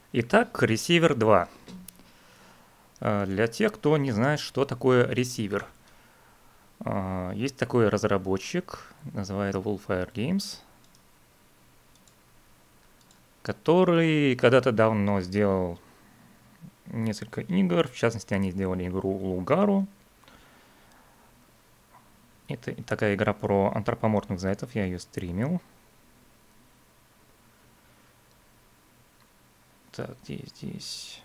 Итак, ресивер 2. Для тех, кто не знает, что такое ресивер. Есть такой разработчик, называется Wolfire Games, который когда-то давно сделал несколько игр. В частности, они сделали игру Лугару. Это такая игра про антропоморфных зайцев, я ее стримил. Так, где здесь?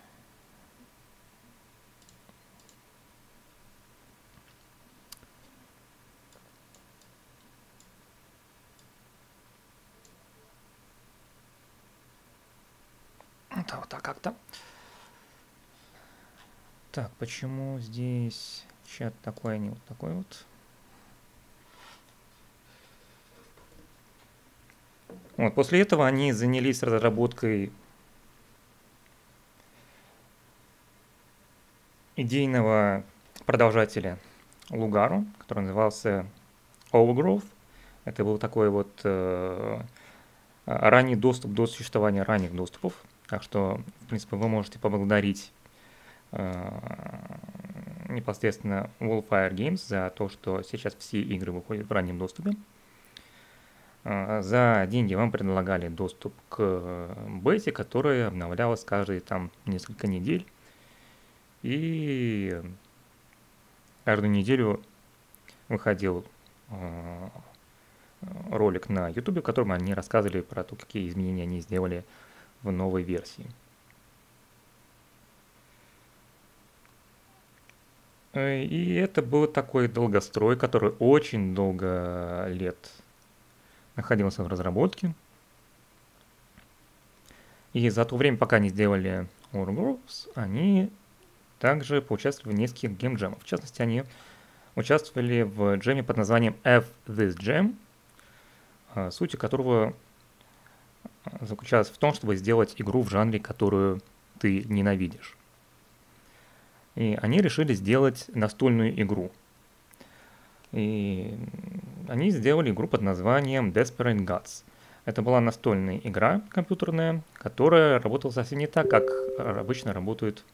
Это вот так как-то. Так, почему здесь чат такой, а не вот такой вот? Вот, после этого они занялись разработкой идейного продолжателя Лугару, который назывался Overgrowth. Это был такой вот ранний доступ до существования ранних доступов. Так что, в принципе, вы можете поблагодарить непосредственно Wolfire Games за то, что сейчас все игры выходят в раннем доступе. За деньги вам предлагали доступ к бете, которая обновлялась каждые там несколько недель. И каждую неделю выходил ролик на YouTube, в котором они рассказывали про то, какие изменения они сделали в новой версии. И это был такой долгострой, который очень долго лет находился в разработке. И за то время, пока они сделали Overgrowth, они также поучаствовали в нескольких геймджемах. В частности, они участвовали в джеме под названием F This Jam, суть которого заключалась в том, чтобы сделать игру в жанре, которую ты ненавидишь. И они решили сделать настольную игру. И они сделали игру под названием Desperate Gods. Это была настольная игра компьютерная, которая работала совсем не так, как обычно работают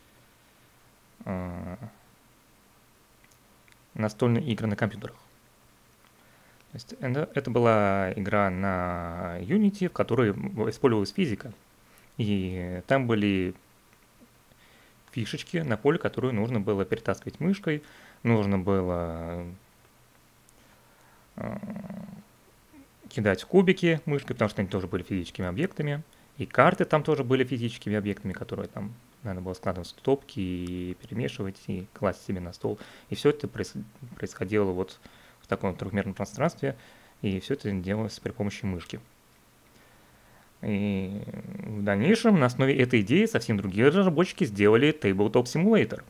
настольные игры на компьютерах. То есть это была игра на Unity, в которой использовалась физика. И там были фишечки на поле, которые нужно было перетаскивать мышкой, нужно было кидать кубики мышкой, потому что они тоже были физическими объектами. И карты там тоже были физическими объектами, которые там надо было складывать в стопки и перемешивать, и класть себе на стол. И все это происходило вот в таком трехмерном пространстве, и все это делалось при помощи мышки. И в дальнейшем на основе этой идеи совсем другие разработчики сделали Tabletop Simulator.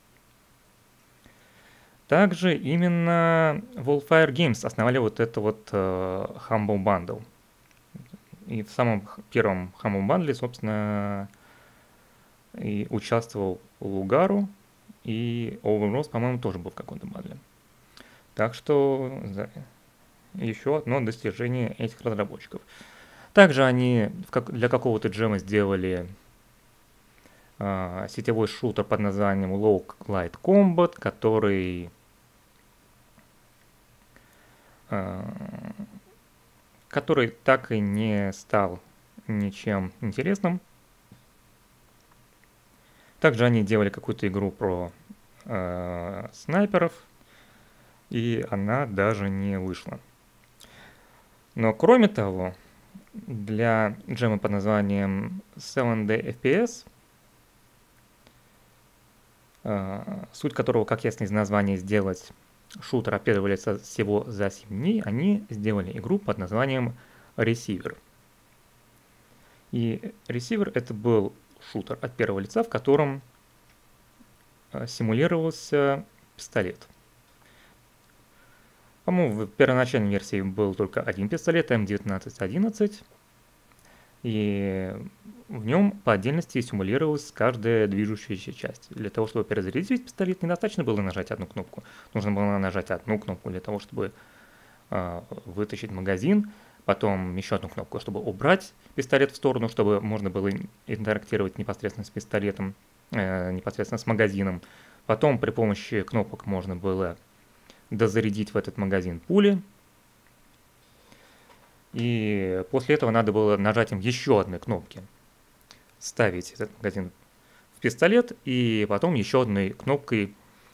Также именно Wolfire Games основали вот это вот Humble Bundle. И в самом первом Humble Bundle, собственно, и участвовал Лугару, и Overgrowth, по-моему, тоже был в каком-то бандле. Так что еще одно достижение этих разработчиков. Также они для какого-то джема сделали сетевой шутер под названием Low Light Combat, который так и не стал ничем интересным. Также они делали какую-то игру про снайперов, и она даже не вышла. Но кроме того, для джема под названием 7D FPS, суть которого, как ясно из названия, сделать шутер от первого лица всего за 7 дней, они сделали игру под названием Receiver. И Receiver это был шутер от первого лица, в котором симулировался пистолет. По-моему, в первоначальной версии был только один пистолет, М1911, и в нем по отдельности симулировалась каждая движущаяся часть. Для того, чтобы перезарядить весь пистолет, недостаточно было нажать одну кнопку. Нужно было нажать одну кнопку для того, чтобы вытащить магазин, потом еще одну кнопку, чтобы убрать пистолет в сторону, чтобы можно было интерактировать непосредственно с пистолетом, непосредственно с магазином. Потом при помощи кнопок можно было дозарядить в этот магазин пули. И после этого надо было нажатием еще одной кнопки ставить этот магазин в пистолет, и потом еще одной кнопкой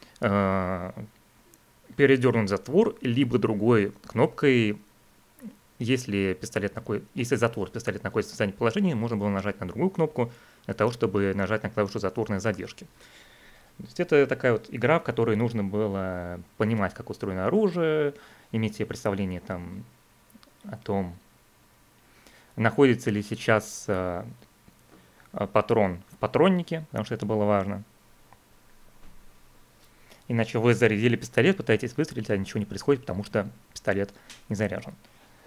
передернуть затвор, либо другой кнопкой, если затвор пистолет находится в заднем положении, можно было нажать на другую кнопку для того, чтобы нажать на клавишу затворной задержки. То есть это такая вот игра, в которой нужно было понимать, как устроено оружие, иметь себе представление там о том, находится ли сейчас патрон в патроннике, потому что это было важно. Иначе вы зарядили пистолет, пытаетесь выстрелить, а ничего не происходит, потому что пистолет не заряжен.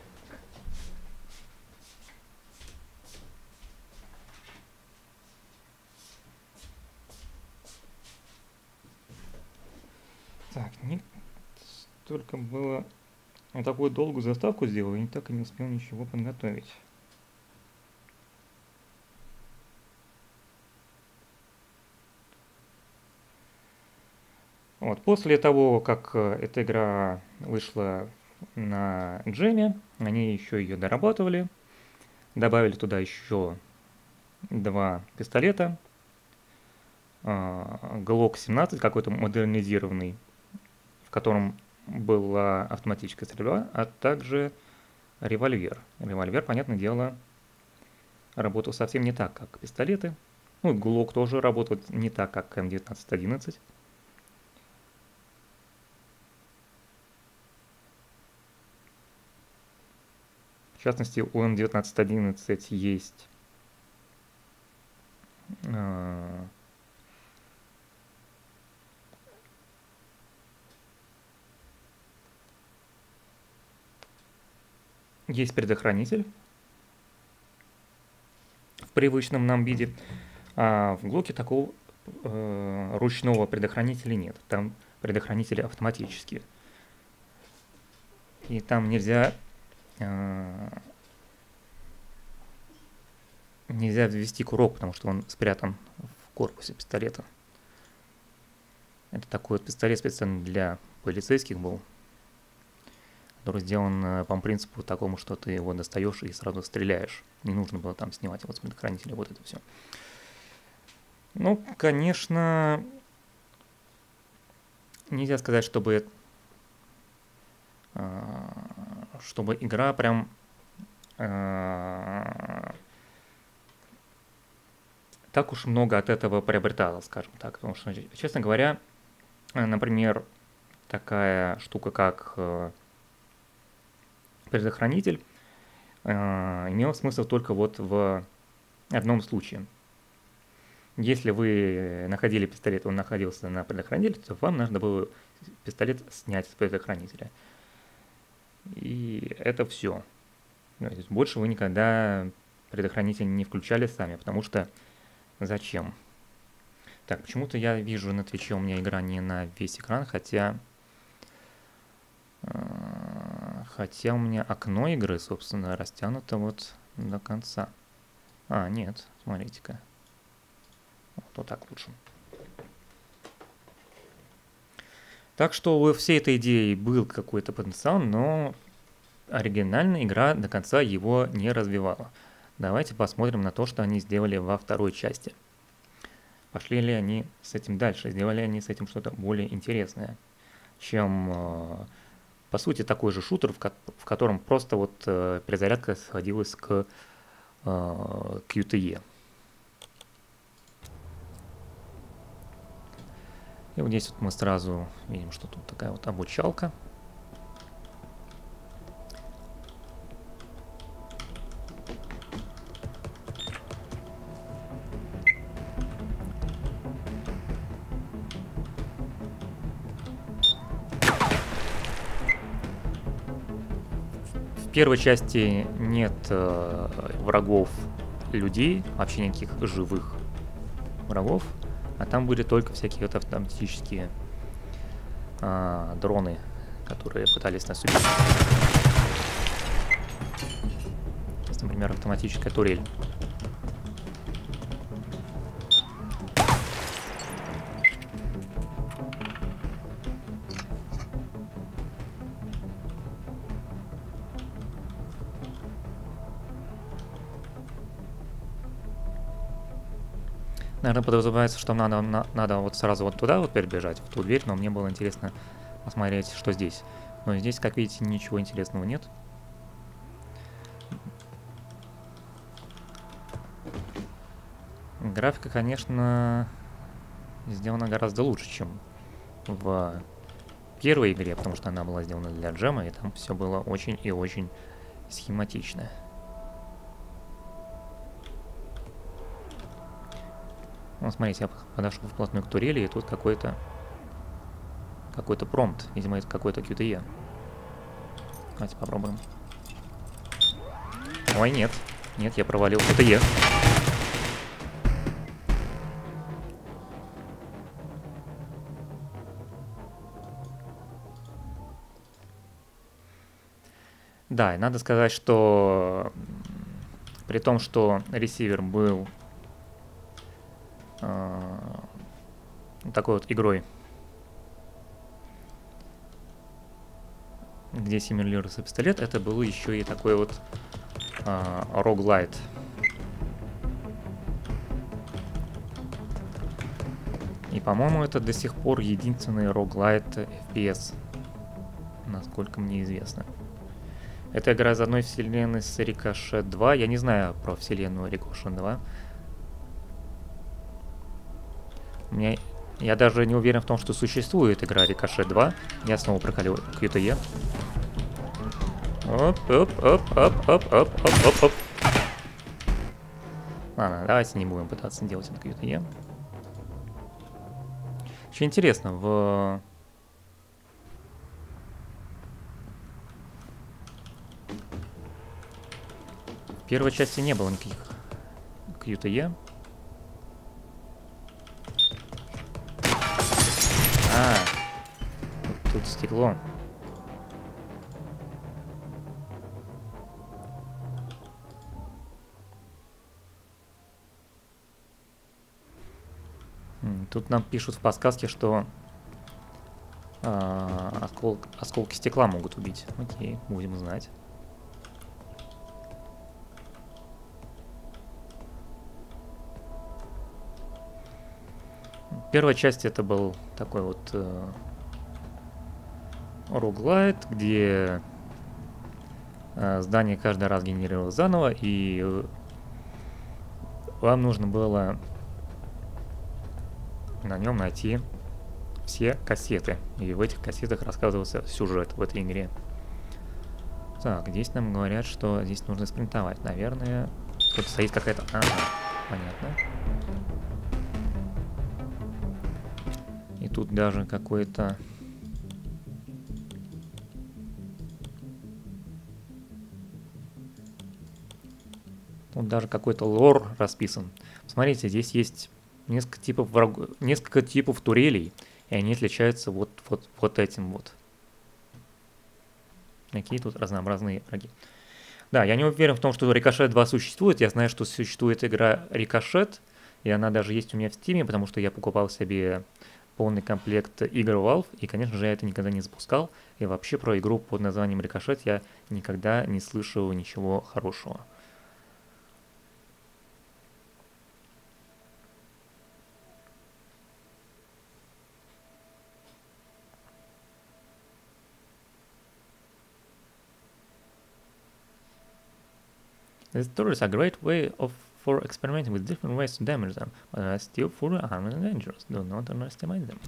Так, не столько было... Я такую долгую заставку сделал, и так и не успел ничего подготовить. Вот, после того, как эта игра вышла на джеме, они еще ее дорабатывали, добавили туда еще 2 пистолета, Glock 17, какой-то модернизированный, в котором была автоматическая стрельба, а также револьвер. Револьвер, понятное дело, работал совсем не так, как пистолеты. Ну, Glock тоже работает не так, как М1911. В частности, у М1911 есть предохранитель в привычном нам виде, а в Глоке такого ручного предохранителя нет. Там предохранители автоматические. И там нельзя ввести курок, потому что он спрятан в корпусе пистолета. Это такой вот пистолет специально для полицейских был, который сделан по принципу такому, что ты его достаешь и сразу стреляешь. Не нужно было там снимать вот с предохранителя вот это все. Ну, конечно, нельзя сказать, чтобы игра прям так уж много от этого приобретала, скажем так. Потому что, честно говоря, например, такая штука, как предохранитель, имела смысл только вот в одном случае. Если вы находили пистолет, он находился на предохранителе, то вам нужно было пистолет снять с предохранителя. И это все. То есть больше вы никогда предохранитель не включали сами, потому что зачем? Так, почему-то я вижу на Твиче у меня игра не на весь экран, хотя у меня окно игры, собственно, растянуто вот до конца. А, нет, смотрите-ка. Вот так лучше. Так что у всей этой идеи был какой-то потенциал, но оригинальная игра до конца его не развивала. Давайте посмотрим на то, что они сделали во второй части. Пошли ли они с этим дальше, сделали они с этим что-то более интересное, чем, по сути, такой же шутер, в котором просто вот перезарядка сходилась к QTE. И вот здесь вот мы сразу видим, что тут такая вот обучалка. В первой части нет врагов людей, вообще никаких живых врагов. А там были только всякие вот автоматические дроны, которые пытались нас убить. например, автоматическая турель. Наверное, подразумевается, что надо вот сразу вот туда вот перебежать, в ту дверь, но мне было интересно посмотреть, что здесь. Но здесь, как видите, ничего интересного нет. Графика, конечно, сделана гораздо лучше, чем в первой игре, потому что она была сделана для джема, и там все было очень и очень схематично. Ну, смотрите, я подошел вплотную к турели, и тут какой-то промпт. Видимо, это какой-то QTE. Давайте попробуем. Ой, нет. Нет, я провалил QTE. Да, и надо сказать, что при том, что ресивер был такой вот игрой, где симулируется пистолет, это был еще и такой вот роглайт. И, по-моему, это до сих пор единственный роглайт FPS, насколько мне известно. Это игра из одной вселенной с Ricochet 2. Я не знаю про вселенную Ricochet 2. Я даже не уверен в том, что существует игра Ricochet 2. Я снова прокалил QTE. Оп. Ладно, давайте не будем пытаться делать это QTE. Очень интересно, в первой части не было никаких QTE. Тут стекло. Тут нам пишут в подсказке, что осколки стекла могут убить. Окей, будем знать. В первой части это был такой вот роглайт, где здание каждый раз генерировалось заново, и вам нужно было на нем найти все кассеты. И в этих кассетах рассказывался сюжет в этой игре. Так, здесь нам говорят, что здесь нужно спринтовать. Наверное, тут стоит какая-то... Ага, понятно. И тут даже какой-то... Тут даже какой-то лор расписан. Смотрите, здесь есть несколько типов турелей, и они отличаются вот этим вот. Какие тут разнообразные враги. Да, я не уверен в том, что Ricochet 2 существует. Я знаю, что существует игра Ricochet, и она даже есть у меня в Steam, потому что я покупал себе полный комплект игр Valve, и, конечно же, я это никогда не запускал. И вообще про игру под названием Ricochet я никогда не слышал ничего хорошего. The story is a great way for experimenting with different ways to damage them, but they are still fully harmless and dangerous. Do not underestimate them.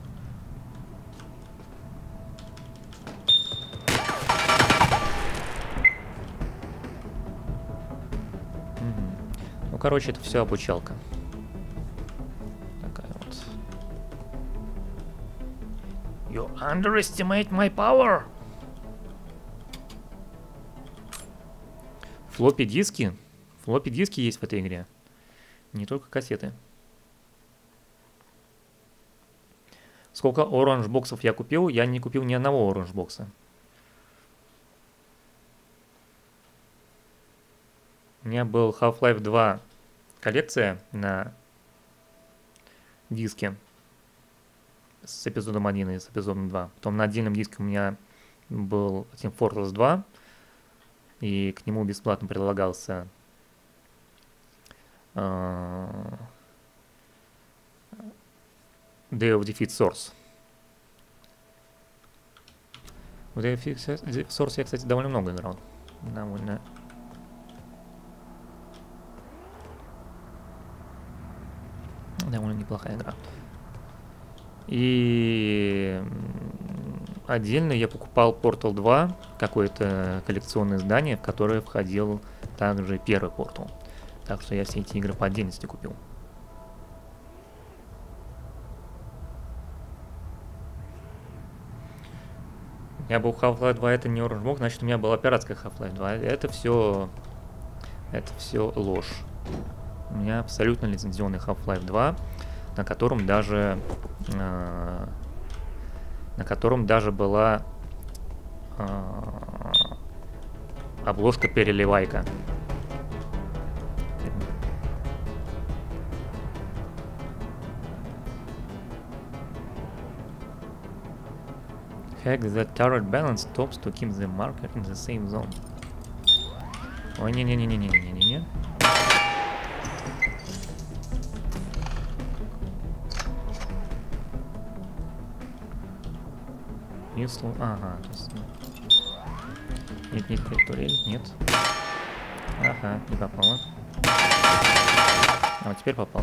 Ну, короче, это все обучалка. Такая вот. You underestimate my power! Флоппи-диски? Флоппи-диски есть в этой игре. Не только кассеты. Сколько оранж-боксов я купил? Я не купил ни одного оранж-бокса. меня был Half-Life 2 коллекция на диске с эпизодом 1 и с эпизодом 2. Потом на отдельном диске у меня был Team Fortress 2, и к нему бесплатно прилагался Day of Defeat Source. В Day of Defeat Source я, кстати, довольно много играл. Довольно неплохая игра. И отдельно я покупал Portal 2, какое-то коллекционное издание, в которое входил также первый Portal. Так что я все эти игры по отдельности купил. У меня был Half-Life 2, это не Orange Box, значит у меня была пиратская Half-Life 2. Это все ложь. У меня абсолютно лицензионный Half-Life 2, на котором даже была обложка переливайка. Hack the turret balance stops to keep the marker in the same zone. Ой, не-не-не-не-не-не-не-не. Ага, то есть... Нет, турель, нет. Ага, не попала. А вот теперь попала.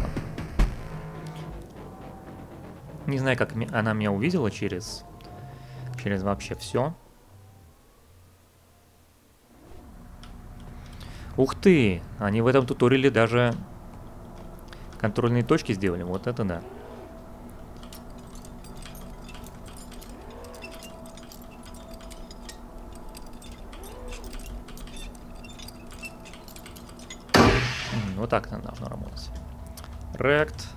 Не знаю, как она меня увидела через вообще все. Ух ты! Они в этом туториале даже контрольные точки сделали. Вот это да. Вот так это должно работать. Rect.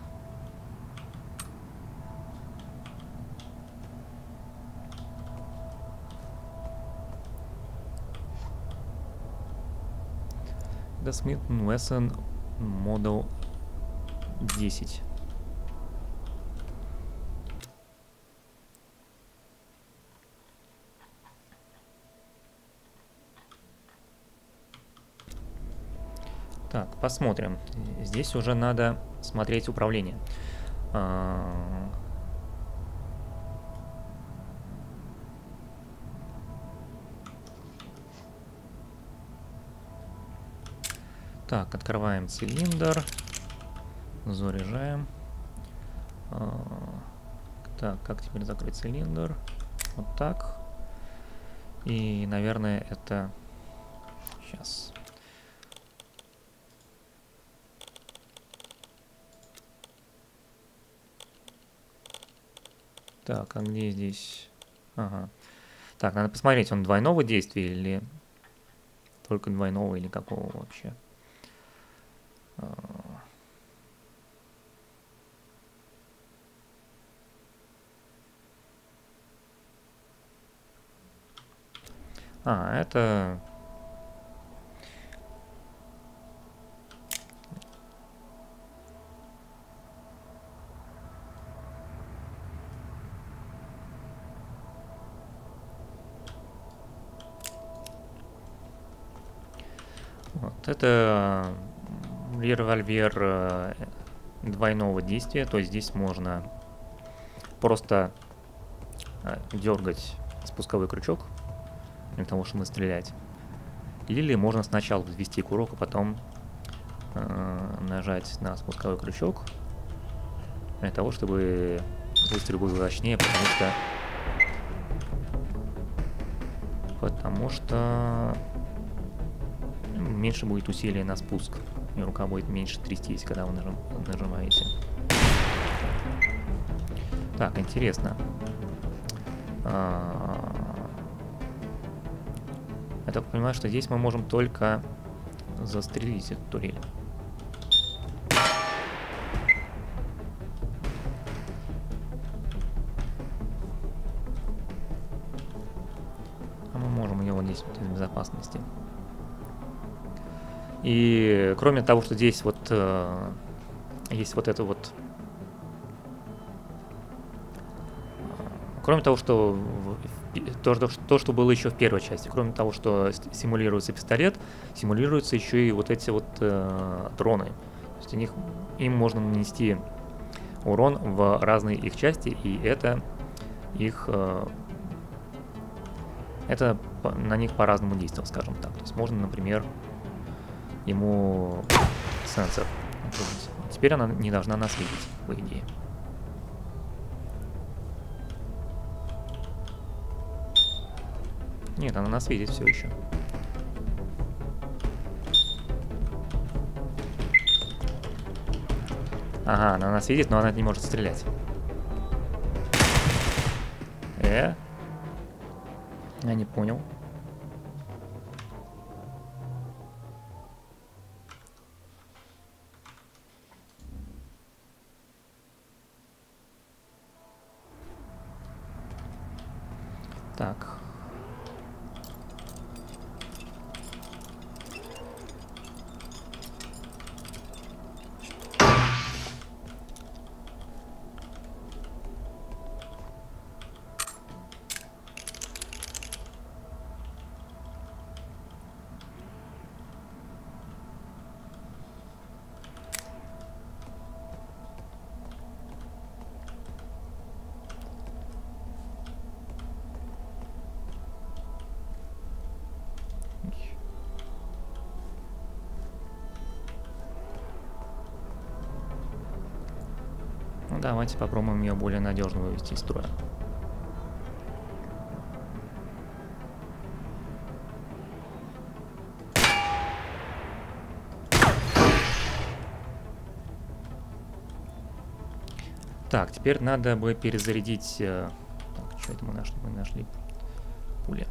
Smith & Wesson Model 10. Так, посмотрим. Здесь уже надо смотреть управление. Так, открываем цилиндр, заряжаем. Так, как теперь закрыть цилиндр? Вот так. И, наверное, это... Сейчас. Так, а где здесь? Ага. Так, надо посмотреть, он двойного действия или только двойного, или какого вообще? Это... Вот, это револьвер двойного действия, то есть здесь можно просто дергать спусковой крючок для того, чтобы стрелять. Или можно сначала ввести курок, а потом нажать на спусковой крючок для того, чтобы выстрел был точнее, потому что меньше будет усилия на спуск, и рука будет меньше трястись, когда вы нажимаете. Так, интересно. Я так понимаю, что здесь мы можем только застрелить эту турель. А мы можем ее вот здесь вот из безопасности. И кроме того, что здесь вот есть вот это вот... Кроме того, что то, что было еще в первой части, кроме того, что симулируется пистолет, симулируются еще и вот эти вот дроны. То есть им можно нанести урон в разные их части, и это на них по-разному действовать, скажем так. То есть можно, например, ему сенсор отрубить. Теперь она не должна нас видеть, по идее. Нет, она нас видит все еще. Ага, она нас видит, но она не может стрелять. Я не понял. Так. Ну, давайте попробуем ее более надежно вывести из строя. Так, теперь надо бы перезарядить... Так, что это мы нашли? Мы нашли пули.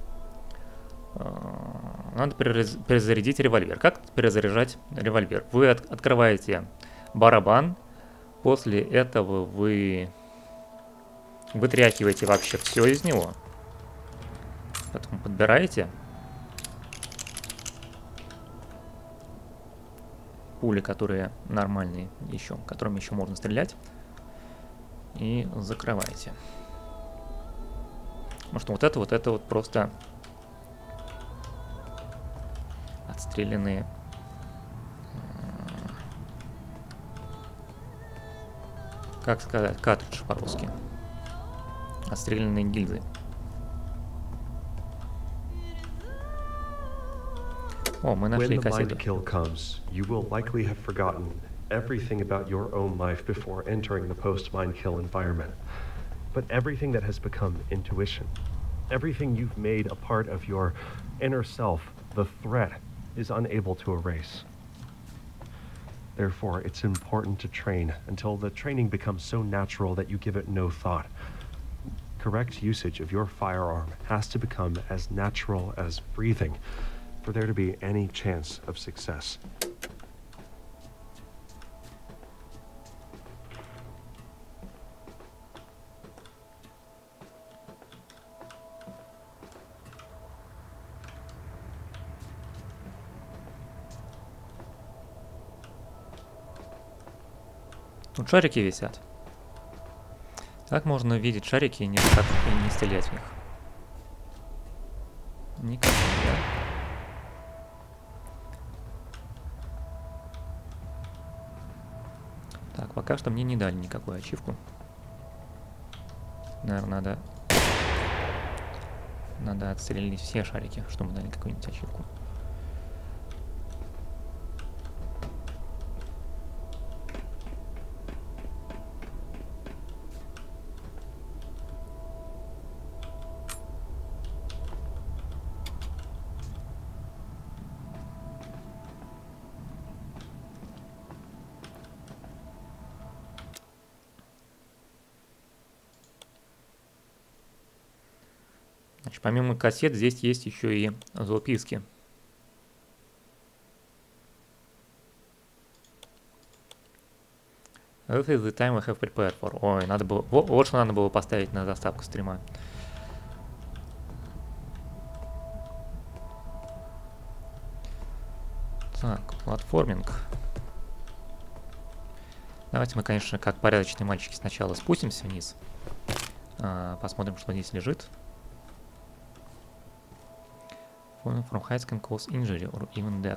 Надо перезарядить револьвер. Как перезаряжать револьвер? Вы открываете барабан. После этого вы вытряхиваете вообще все из него. Потом подбираете пули, которые нормальные еще, которыми еще можно стрелять. И закрываете. Потому что вот это вот просто отстрелянные как сказать, картридж по-русски. Отстрелянные гильзы. О, мы нашли кассету. Everything about your own life before entering the post-mind kill environment. But everything that has become intuition, everything you've made a part of your inner self, the threat, is unable to erase. Therefore, it's important to train until the training becomes so natural that you give it no thought. Correct usage of your firearm has to become as natural as breathing for there to be any chance of success. Тут шарики висят. Как можно видеть шарики и не стрелять в них? Никак нельзя. Так, пока что мне не дали никакую ачивку. Наверное, надо отстрелить все шарики, чтобы дали какую-нибудь ачивку. Значит, помимо кассет здесь есть еще и записки. This is the time we have prepared for. Ой, надо было... Вот что надо было поставить на заставку стрима. Так, платформинг. Давайте мы, конечно, как порядочные мальчики сначала спустимся вниз. Посмотрим, что здесь лежит. Falling from heights can cause injury or even death.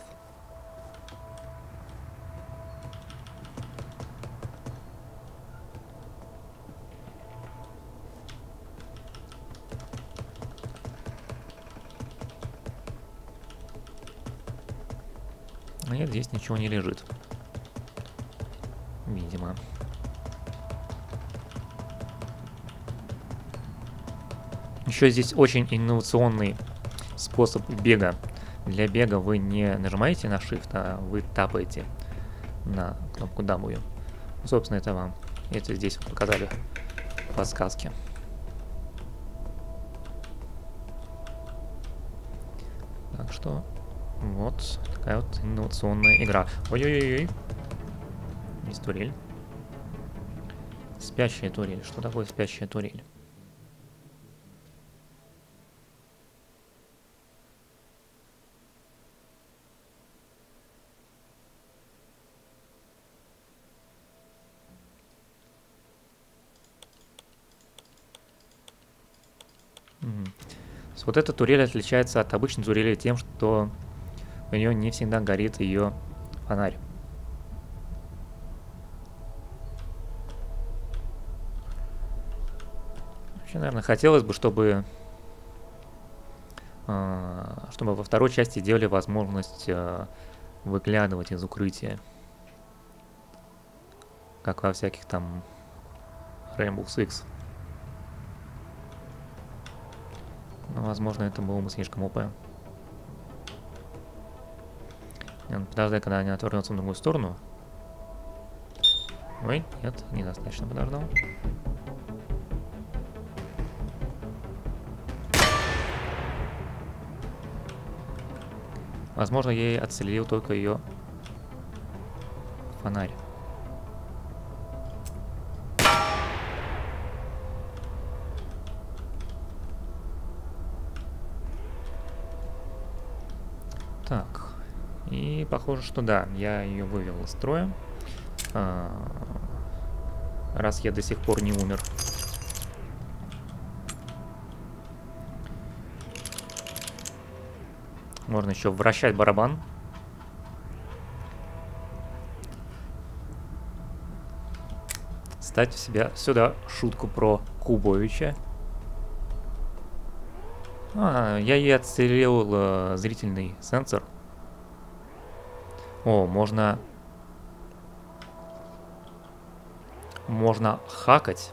Нет, здесь ничего не лежит. Видимо. Еще здесь очень инновационный способ бега. Для бега вы не нажимаете на Shift, а вы тапаете на кнопку W. Собственно, это вам. Это здесь вот показали в подсказке. Так что вот такая вот инновационная игра. Ой-ой-ой. Есть турель. Спящая турель. Что такое спящая турель? Вот эта турель отличается от обычной турели тем, что у нее не всегда горит ее фонарь. Вообще, наверное, хотелось бы, чтобы во второй части сделали возможность выглядывать из укрытия. Как во всяких там Rainbow Six. Но, возможно, это было бы слишком ОП. Подождай, когда они отвернутся в другую сторону. Ой, нет, недостаточно подождал. Возможно, я ей отстрелил только ее фонарь. Так, и похоже, что да, я ее вывел из строя. Раз я до сих пор не умер. Можно еще вращать барабан. Ставить в себя сюда шутку про Кубовича. Я ей отстрелил зрительный сенсор. О, можно хакать.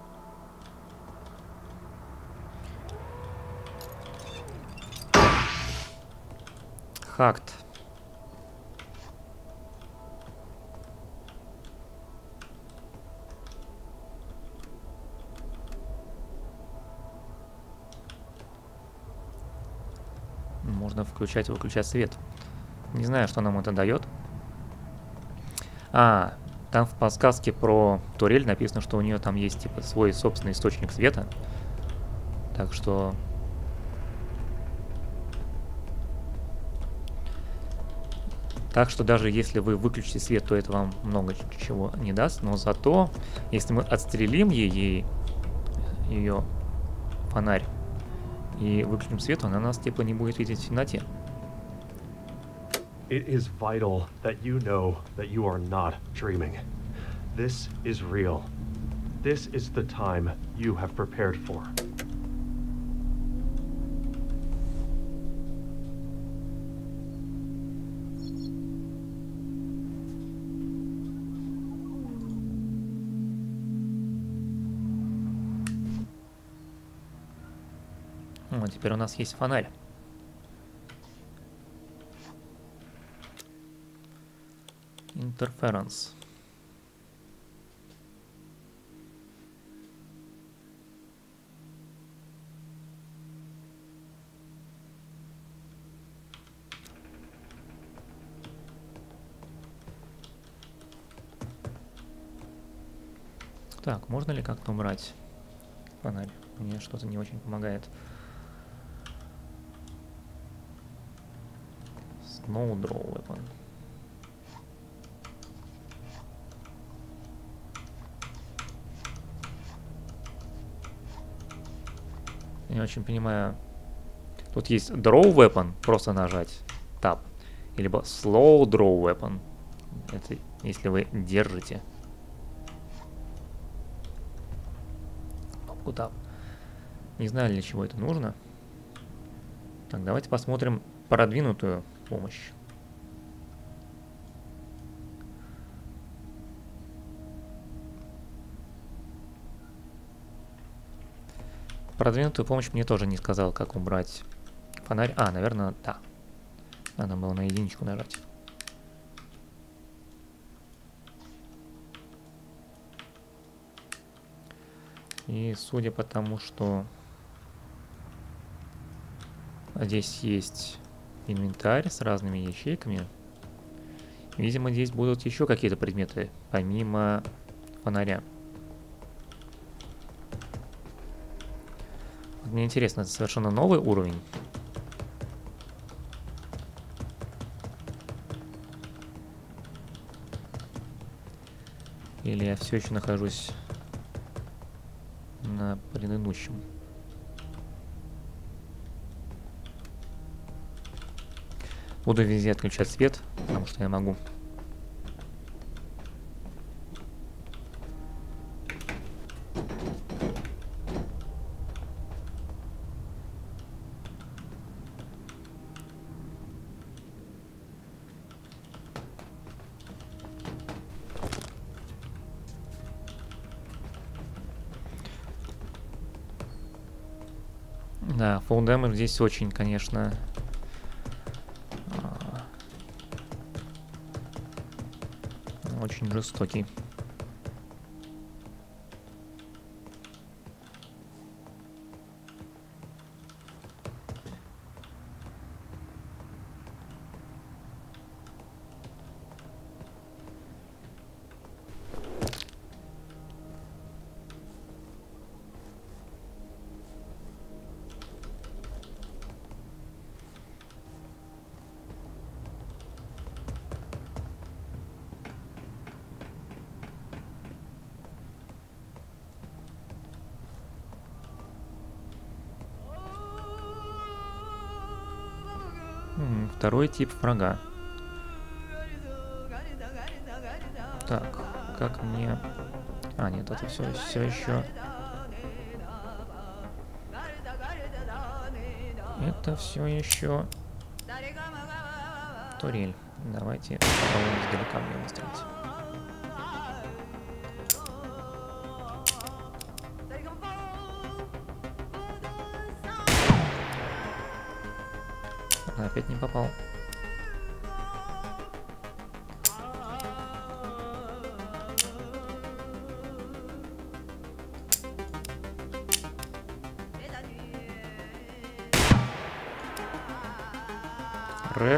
Хакт. Можно включать и выключать свет. Не знаю, что нам это дает. Там в подсказке про турель написано, что у нее там есть типа свой собственный источник света. Так что... даже если вы выключите свет, то это вам много чего не даст. Но зато, если мы отстрелим ее фонарь и выключим свет, она нас типа не будет видеть в темноте. It is vital that you know that you are not dreaming. This is real. This is the time you have prepared for. Вот, теперь у нас есть фонарь. Interference. Так, можно ли как-то убрать фонарь? Мне что-то не очень помогает. Snowdraw weapon. Не очень понимаю. Тут есть Draw Weapon, просто нажать Tab. Либо Slow Draw Weapon. Это если вы держите кнопку Tab. Не знаю, для чего это нужно. Так, давайте посмотрим продвинутую помощь. Продвинутую помощь мне тоже не сказал, как убрать фонарь. А, наверное, да. Надо было на единичку нажать. И судя по тому, что здесь есть инвентарь с разными ячейками, видимо, здесь будут еще какие-то предметы, помимо фонаря. Мне интересно, это совершенно новый уровень. Или я все еще нахожусь на предыдущем? Буду везде отключать свет, потому что я могу. Да, full damage здесь очень, конечно, очень жестокий. Второй тип врага. Так, как мне... А, нет, это все еще... Это все еще... Турель. Давайте попробуем издалека мне выстрелить. Опять не попал. Wrecked.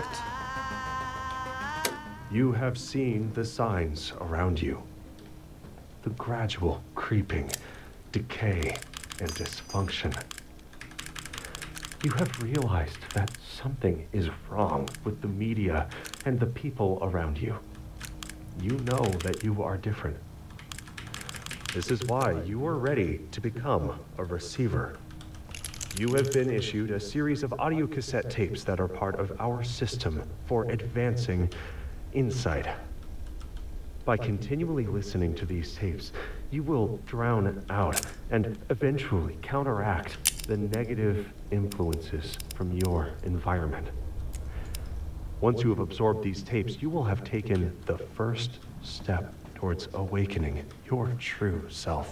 You have seen the signs around you. The gradual creeping, decay, and dysfunction. You have realized that something is wrong with the media and the people around you. You know that you are different. This is why you are ready to become a receiver. You have been issued a series of audio cassette tapes that are part of our system for advancing insight. By continually listening to these tapes, you will drown out and eventually counteract the negative influences from your environment. Once you have absorbed these tapes, you will have taken the first step towards awakening your true self.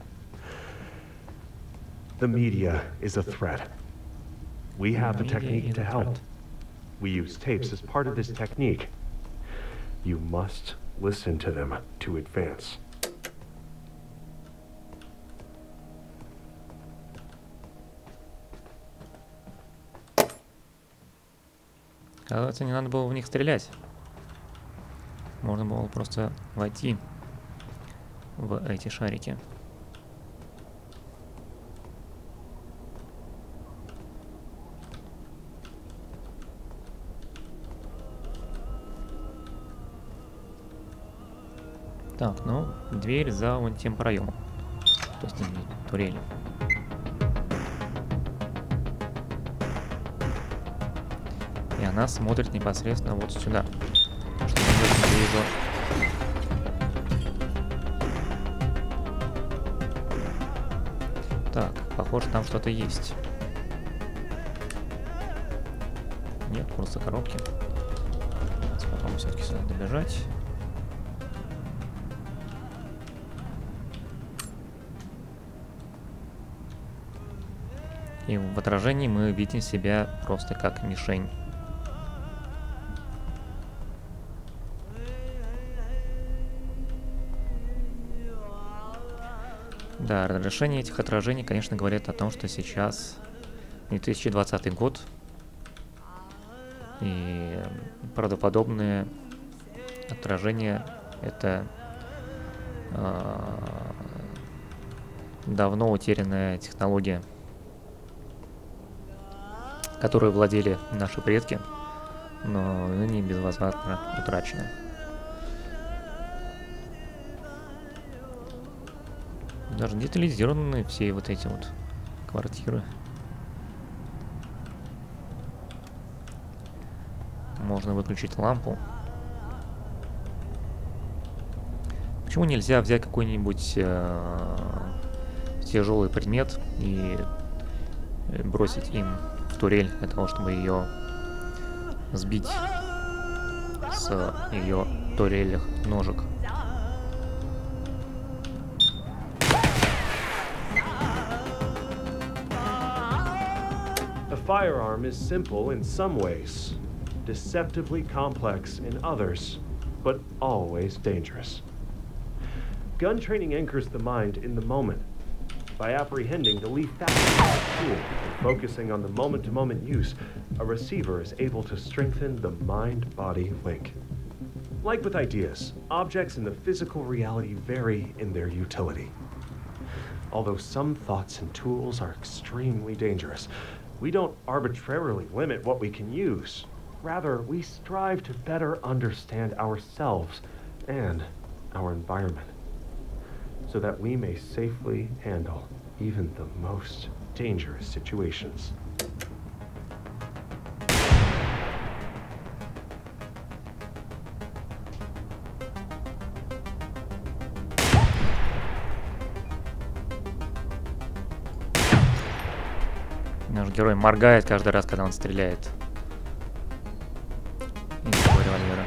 The media is a threat. We have the technique to help. We use tapes as part of this technique. You must listen to them to advance. Кажется, не надо было в них стрелять. Можно было просто войти в эти шарики. Так, ну, дверь за вон тем проемом. То есть турелью. она смотрит непосредственно вот сюда. Что я вижу. Так, похоже, там что-то есть. Нет, просто коробки. Давайте попробуем все-таки сюда добежать. И в отражении мы видим себя просто как мишень. Да, разрешение этих отражений, конечно, говорит о том, что сейчас 2020 год, и правдоподобные отражения — это давно утерянная технология, которой владели наши предки, но ныне безвозвратно утрачена. Даже детализированы все вот эти вот квартиры. Можно выключить лампу. Почему нельзя взять какой-нибудь тяжелый предмет и бросить им в турель для того, чтобы ее сбить с ее турельных ножек? A firearm is simple in some ways, deceptively complex in others, but always dangerous. Gun training anchors the mind in the moment by apprehending the lethality of the tool and focusing on the moment-to-moment use. A receiver is able to strengthen the mind-body link. Like with ideas, objects in the physical reality vary in their utility. Although some thoughts and tools are extremely dangerous, we don't arbitrarily limit what we can use. Rather, we strive to better understand ourselves and our environment, so that we may safely handle even the most dangerous situations. Наш герой моргает каждый раз, когда он стреляет из своего револьвера.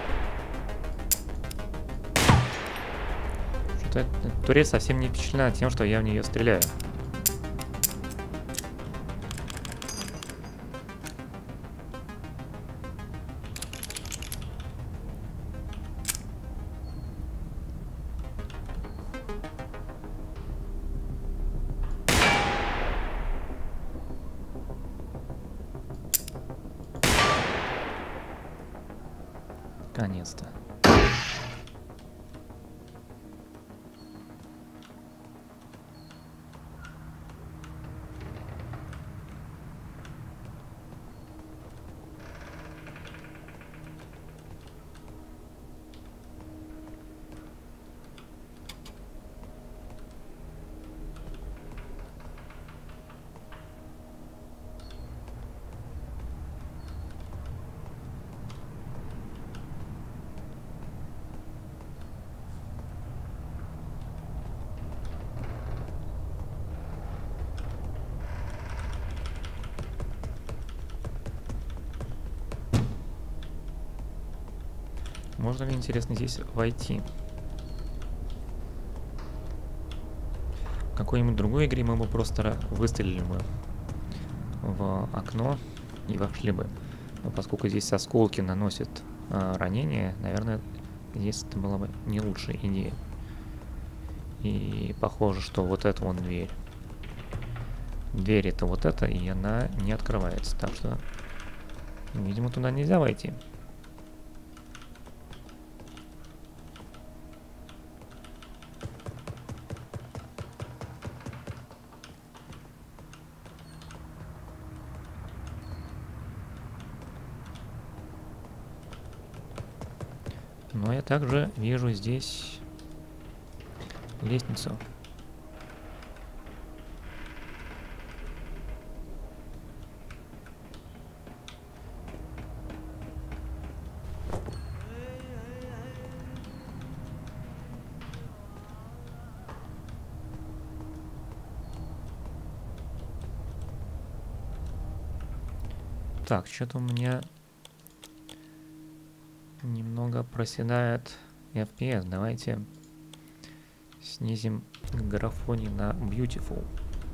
Что-то турель совсем не впечатлена тем, что я в нее стреляю. Наконец-то. Можно ли, интересно, здесь войти? В какой-нибудь другой игре мы бы просто выстрелили бы в окно и вошли бы. Но поскольку здесь осколки наносят ранения, наверное, здесь это была бы не лучшая идея. И похоже, что вот это вон дверь. Дверь это вот эта, и она не открывается. Так что, видимо, туда нельзя войти. Но я также вижу здесь лестницу. Так, что-то у меня немного проседает FPS. Давайте снизим графоний на Beautiful.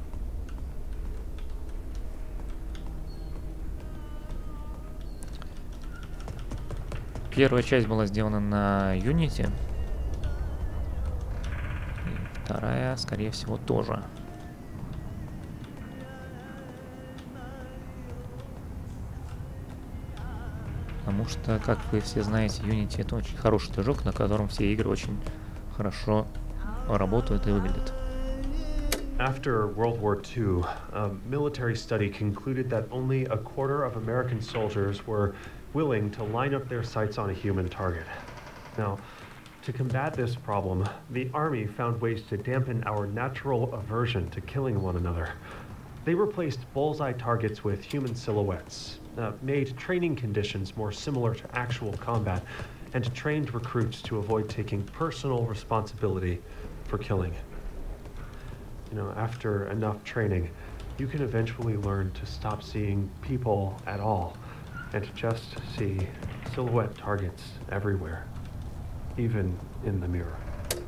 Первая часть была сделана на Unity. И вторая, скорее всего, тоже. Потому что, как вы все знаете, Unity — это очень хороший движок, на котором все игры очень хорошо работают и выглядят. After World War II, a military study concluded that only a quarter of American soldiers were willing to line up their sights on a human target. Now, to combat this problem, the Army found ways to dampen our natural aversion to killing one another. They replaced bullseye targets with human silhouettes, made training conditions more similar to actual combat, and trained recruits to avoid taking personal responsibility for killing. You know, after enough training, you can eventually learn to stop seeing people at all and to just see silhouette targets everywhere, even in the mirror.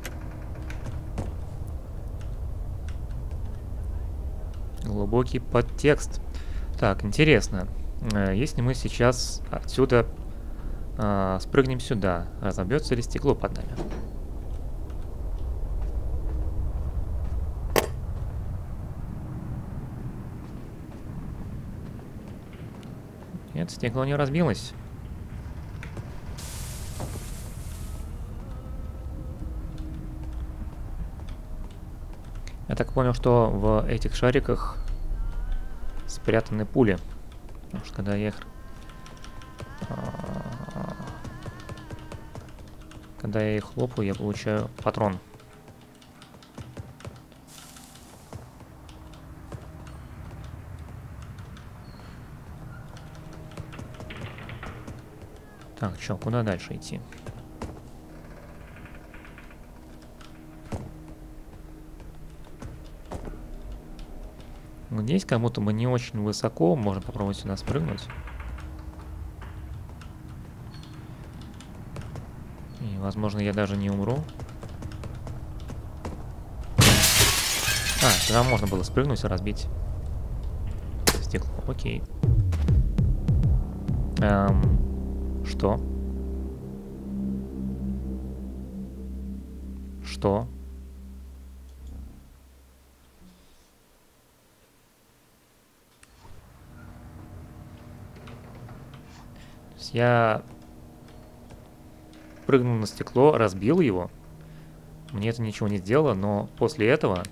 Глубокий подтекст. Так, интересно. Если мы сейчас отсюда спрыгнем сюда, разобьется ли стекло под нами? Нет, стекло не разбилось. Я так понял, что в этих шариках спрятаны пули. Потому что когда я их... Когда я их хлопаю, я получаю патрон. Так, чё, куда дальше идти? Здесь как будто бы не очень высоко. Можно попробовать сюда спрыгнуть. И, возможно, я даже не умру. Сюда можно было спрыгнуть и разбить стекло. Окей. Что? Что? Я прыгнул на стекло, разбил его. Мне это ничего не сделало, но после этого,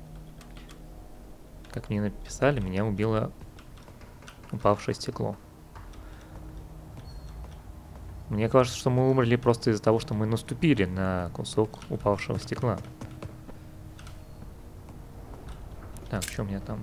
как мне написали, меня убило упавшее стекло. Мне кажется, что мы умерли просто из-за того, что мы наступили на кусок упавшего стекла. Так, что у меня там?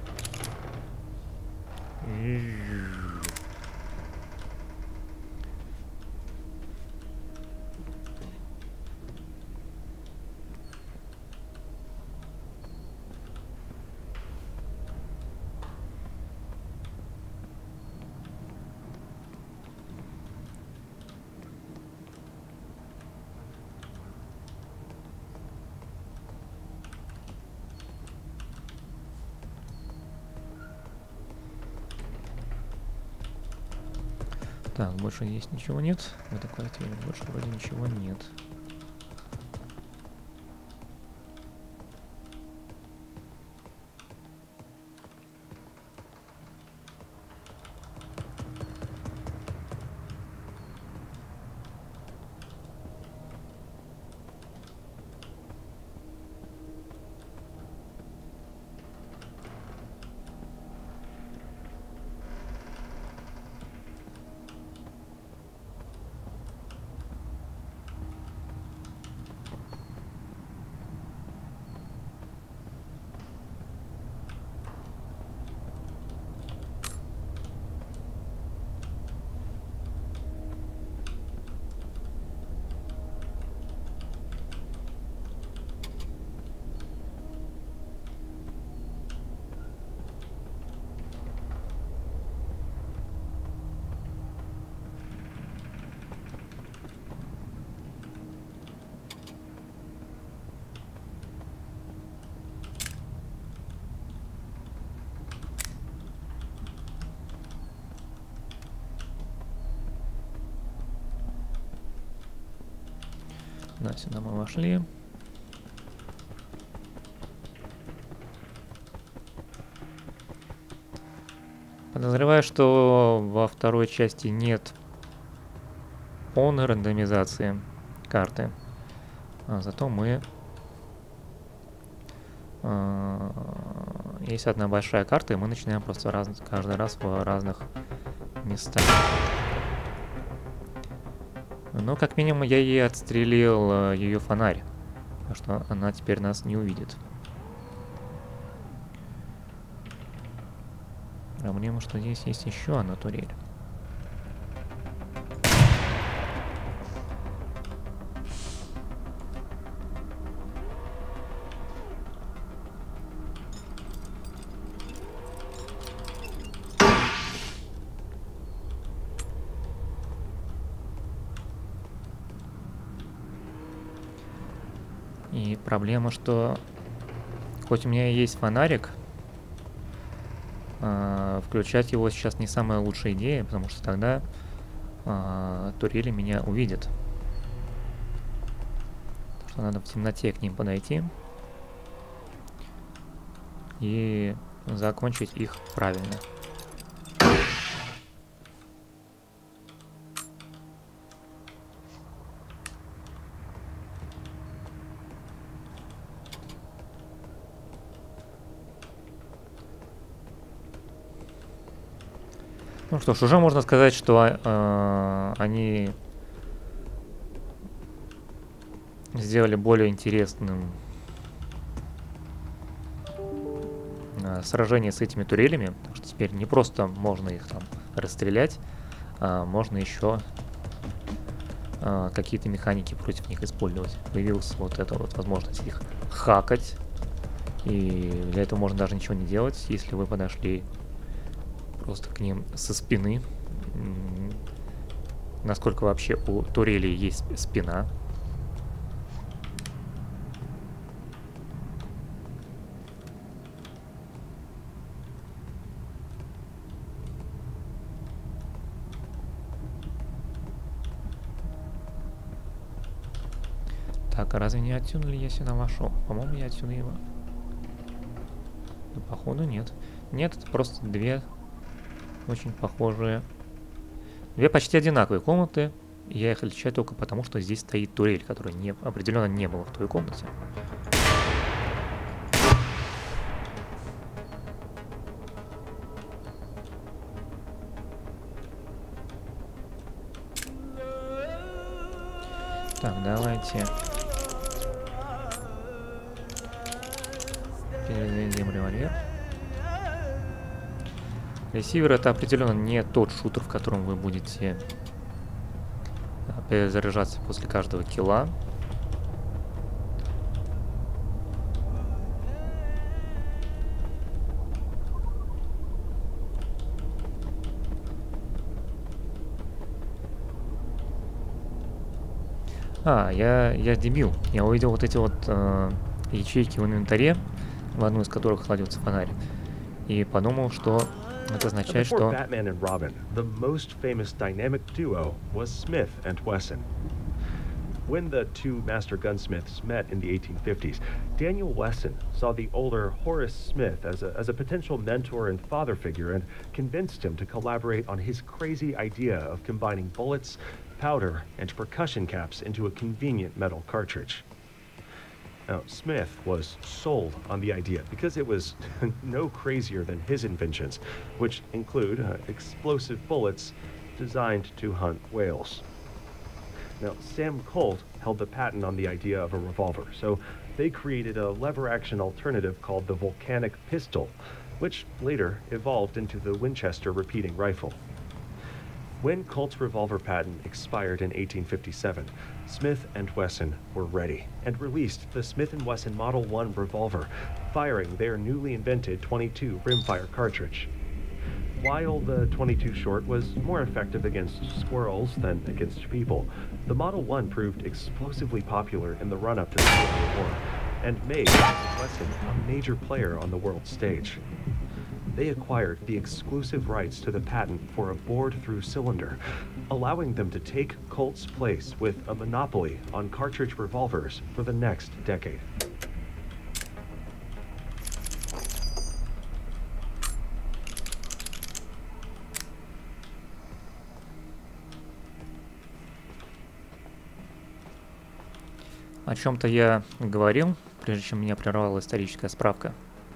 Так, больше здесь ничего нет. В этой квартире больше вроде ничего нет. Да, сюда мы вошли. Подозреваю, что во второй части нет полной рандомизации карты. Зато мы... Есть одна большая карта, и мы начинаем просто каждый раз в разных местах. Но как минимум я ей отстрелил ее фонарь, так что она теперь нас не увидит. Проблема, что здесь есть еще одна турель. И проблема, что хоть у меня есть фонарик, включать его сейчас не самая лучшая идея, потому что тогда турели меня увидят. Так что надо в темноте к ним подойти и закончить их правильно. Ну что ж, уже можно сказать, что они сделали более интересным сражение с этими турелями, потому что теперь не просто можно их там расстрелять, а можно еще какие-то механики против них использовать. Появилась вот эта вот возможность их хакать, и для этого можно даже ничего не делать, если вы подошли просто к ним со спины. Насколько вообще у турелей есть спина. Так, а разве не отсюда ли я сюда вошел? По-моему, я отсюда его... Да, походу нет. Нет, это просто две очень похожие... Две почти одинаковые комнаты. Я их отличаю только потому, что здесь стоит турель, которая определенно не была в той комнате. Так, давайте перезарядим револьвер. Ресивер — это определенно не тот шутер, в котором вы будете перезаряжаться после каждого килла. Я дебил. Я увидел вот эти вот ячейки в инвентаре, в одну из которых кладется фонарь, и подумал, что это означает, что... Batman and Robin, the most famous dynamic duo was Smith and Wesson. When the two master gunsmiths met in the 1850s, Daniel Wesson saw the older Horace Smith as a potential mentor and father figure and convinced him to collaborate on his crazy idea of combining bullets, powder, and percussion caps into a convenient metal cartridge. Now, Smith was sold on the idea because it was no crazier than his inventions, which include explosive bullets designed to hunt whales. Now, Sam Colt held the patent on the idea of a revolver, so they created a lever-action alternative called the volcanic pistol, which later evolved into the Winchester repeating rifle. When Colt's revolver patent expired in 1857, Smith & Wesson were ready and released the Smith & Wesson Model 1 revolver, firing their newly invented .22 rimfire cartridge. While the .22 short was more effective against squirrels than against people, the Model 1 proved explosively popular in the run-up to the Civil War and made Wesson a major player on the world stage. they acquired the exclusive rights to the patent for a bored-through cylinder, allowing them to take Colt's place with a monopoly on cartridge revolvers for the next decade. О чем-то я говорил, прежде чем меня прервала историческая справка.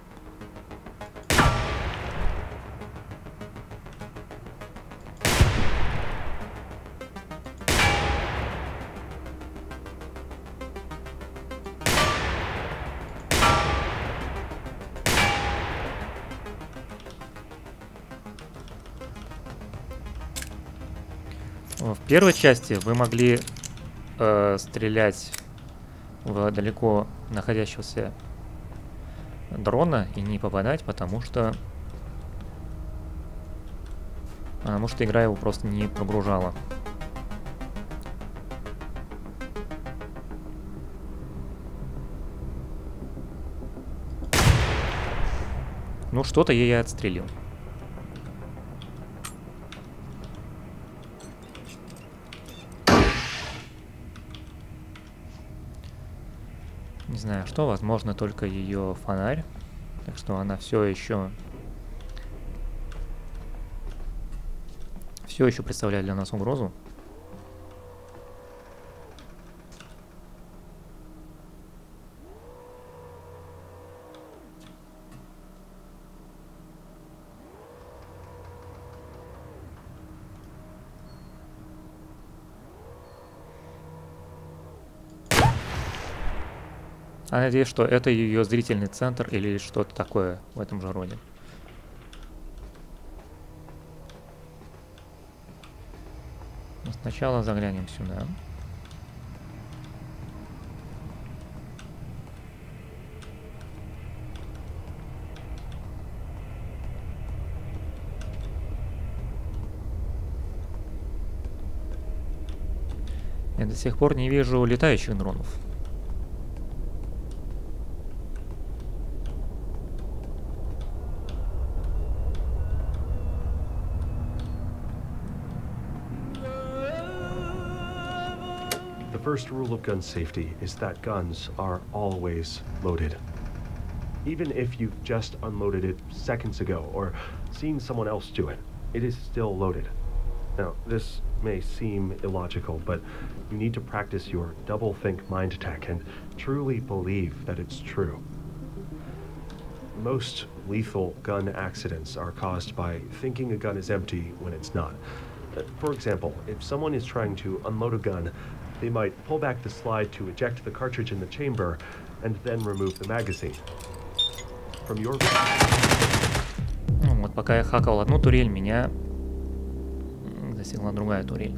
В первой части вы могли стрелять в далеко находящегося дрона и не попадать, потому что игра его просто не прогружала. Ну, что-то я и отстрелил. Не знаю что, возможно, только ее фонарь. Так что она все еще представляет для нас угрозу. А надеюсь, что это ее зрительный центр или что-то такое в этом же роде. Но сначала заглянем сюда. Я до сих пор не вижу летающих дронов. The first rule of gun safety is that guns are always loaded. Even if you've just unloaded it seconds ago or seen someone else do it, it is still loaded. Now, this may seem illogical, but you need to practice your double-think mind tech and truly believe that it's true. Most lethal gun accidents are caused by thinking a gun is empty when it's not. For example, if someone is trying to unload a gun, they might pull back the slide to eject the cartridge in the chamber and then remove the magazine. From your... Ну, вот пока я хакал одну турель, меня засекла другая турель.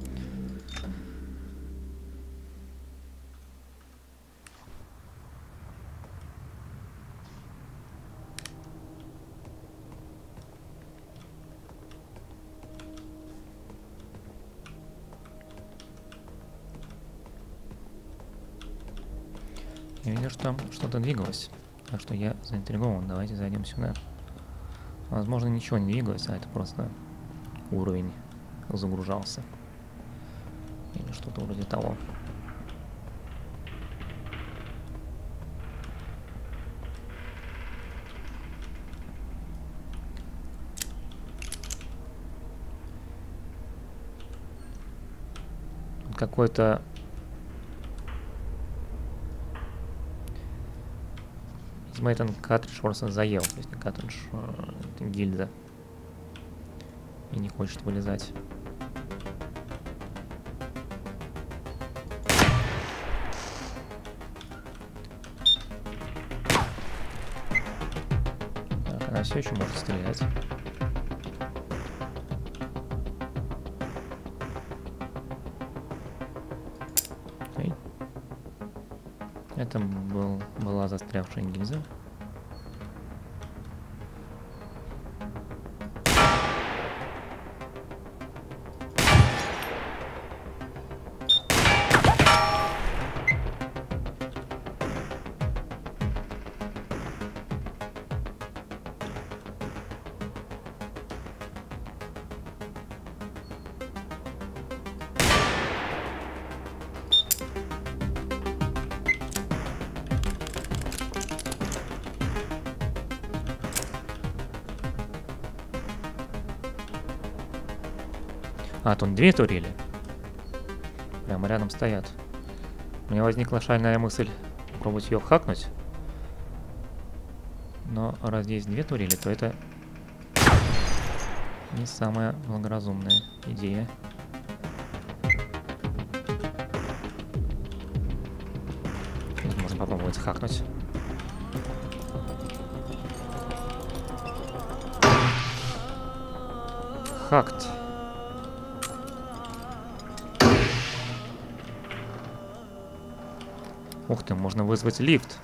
Я вижу, что там что-то двигалось, так что я заинтригован. Давайте зайдем сюда. Возможно, ничего не двигалось, а это просто уровень загружался. Или что-то вроде того. Какой-то... Видимо, этот картридж просто заел. То есть картридж, это гильза. И не хочет вылезать. Так, она все еще может стрелять. Окей. Это была застрявшая гильза. А, тут две турели. Прямо рядом стоят. У меня возникла шальная мысль попробовать ее хакнуть. Но раз здесь две турели, то это не самая благоразумная идея. Тут можно попробовать хакнуть. Хакт. Ух ты, можно вызвать лифт.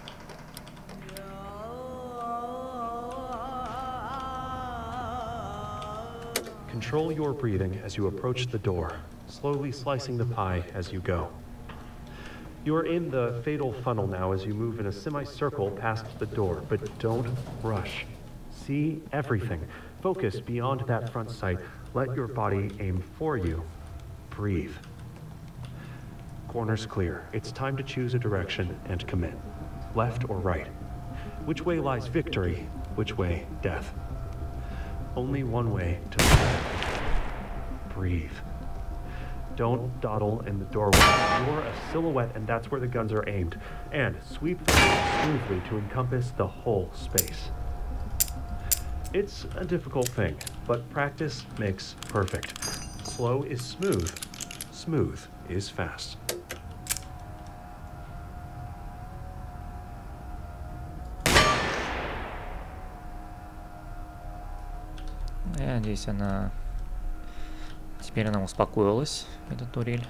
Control your breathing as you approach the door, slowly slicing the pie as you go. You are in the fatal funnel now as you move in a semicircle past the door, but don't rush. See everything. Focus beyond that front sight. Let your body aim for you. Breathe. Corners clear. It's time to choose a direction and commit. Left or right? Which way lies victory? Which way death? Only one way to live. Breathe. Don't dawdle in the doorway. You're a silhouette and that's where the guns are aimed. And sweep them smoothly to encompass the whole space. It's a difficult thing, but practice makes perfect. Slow is smooth. Smooth is fast. Я надеюсь, она... Теперь она успокоилась, эта турель.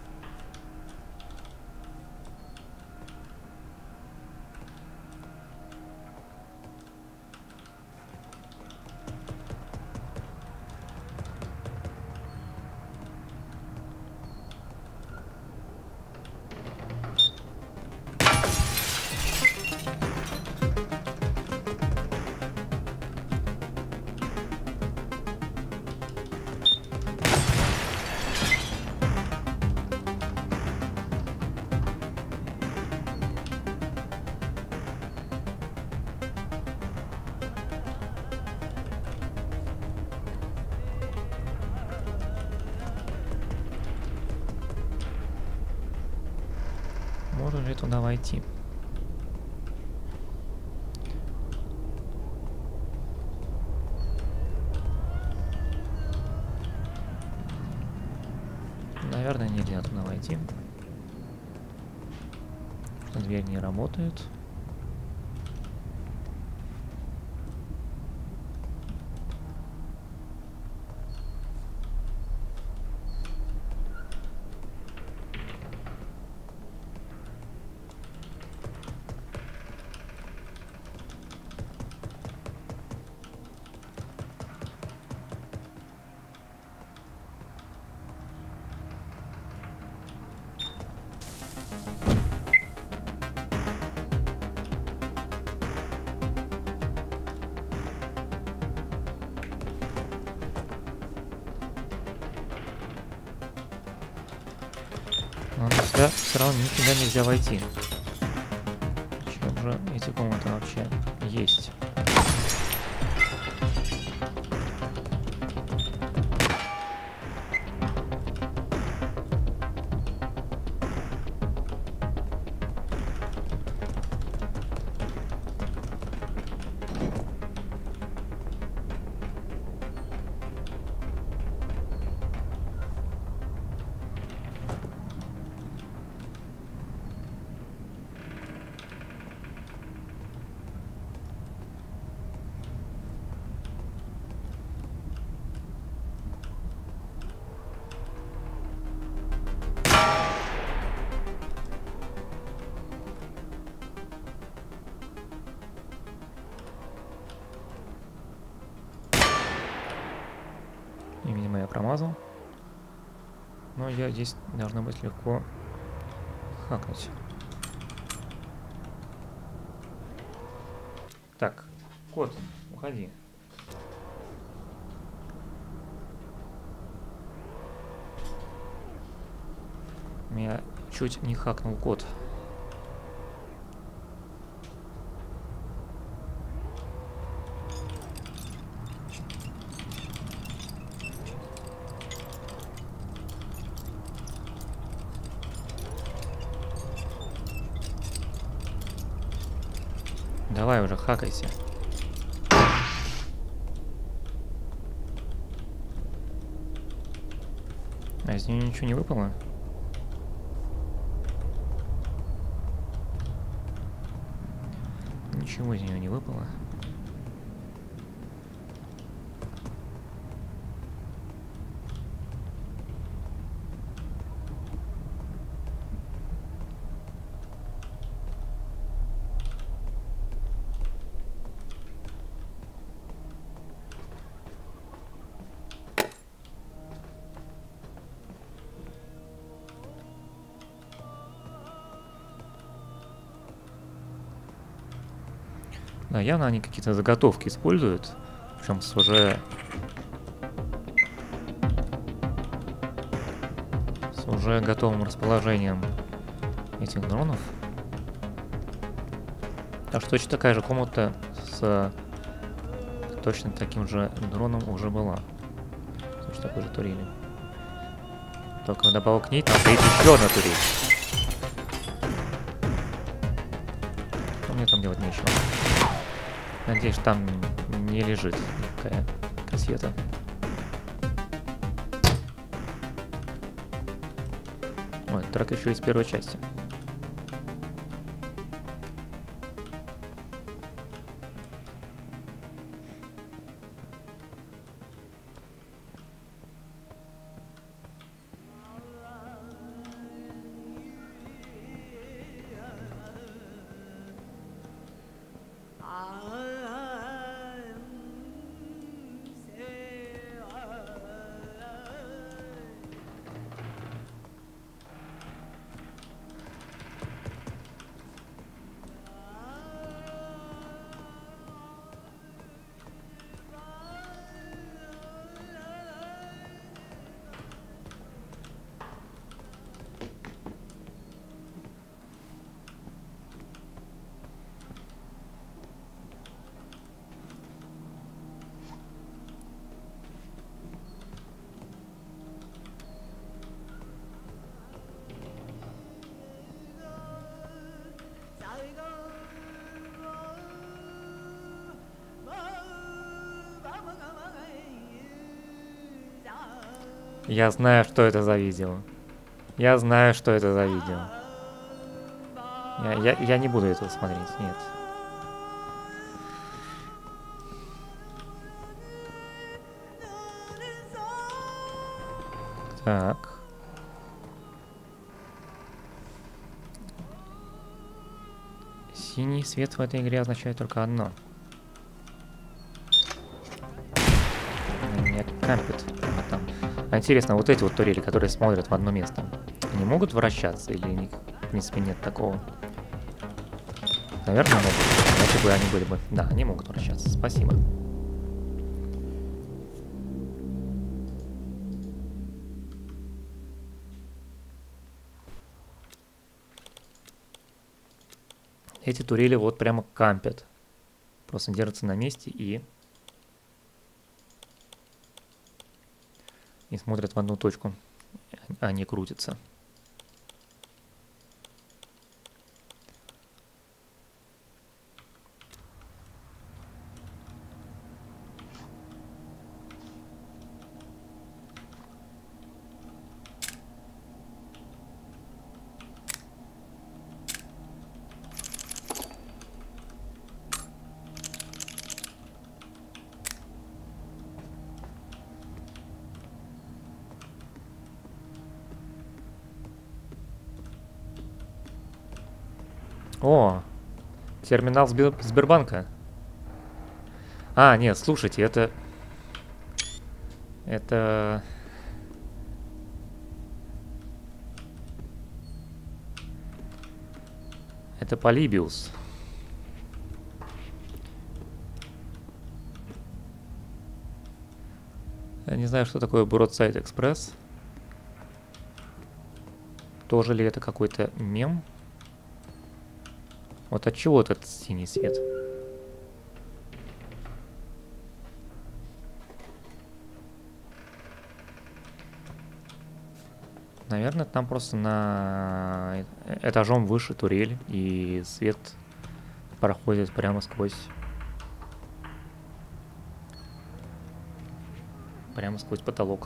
Можно ли туда войти? Наверное, нельзя туда войти. Дверь не работает. Но сюда все равно никуда нельзя войти. Чем же эти комнаты вообще есть? И, видимо, я промазал. Но я здесь должно быть легко хакнуть. Так, кот, уходи. Меня чуть не хакнул кот. Давай уже, хакайся. А из нее ничего не выпало? Ничего из нее не выпало. Да, явно они какие-то заготовки используют, причем с уже готовым расположением этих дронов. Так что точно такая же комната с точно таким же дроном уже была. Точно такой же турелью. Только вдобавок к ней там стоит еще одна турель. Что мне там делать нечего? Надеюсь, там не лежит такая кассета. Ой, трек еще из первой части. Я знаю, что это за видео. Я знаю, что это за видео. Я не буду этого смотреть, нет. Так. Синий свет в этой игре означает только одно. Меня кампит прямо там. А интересно, вот эти вот турели, которые смотрят в одно место, они могут вращаться или у них, в принципе, нет такого? Наверное, могут. Иначе бы они были бы... Да, они могут вращаться. Спасибо. Эти турели вот прямо кампят. Просто держатся на месте и смотрят в одну точку, а не крутятся. О, терминал Сбербанка. А, нет, слушайте, это Полибиус. Я не знаю, что такое Broadside Express. Тоже ли это какой-то мем? Вот от чего этот синий свет? Наверное, там просто на этажом выше турель, и свет проходит прямо сквозь потолок.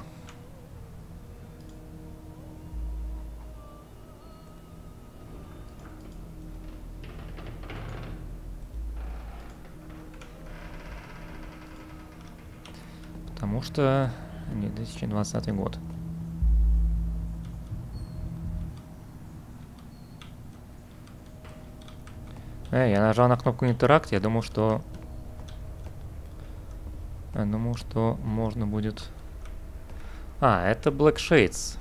Потому что 2020 год. Я нажал на кнопку Interact, я думал, что можно будет... это Black Shades.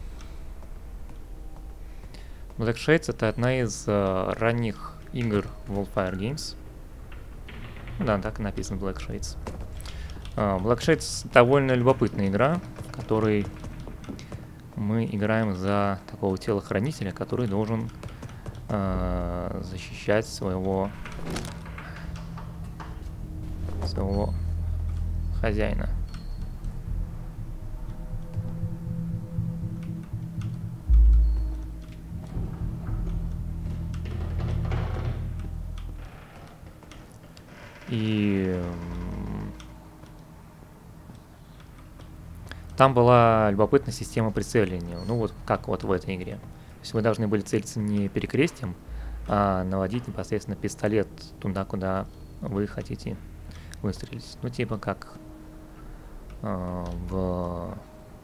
Black Shades — это одна из ранних игр Wildfire Games. Да, так и написано, Black Shades. Black Shades довольно любопытная игра, в которой мы играем за такого телохранителя, который должен защищать своего хозяина. И там была любопытная система прицеливания. Ну вот как вот в этой игре. То есть вы должны были целиться не перекрестием, а наводить непосредственно пистолет туда, куда вы хотите выстрелить. Ну типа как в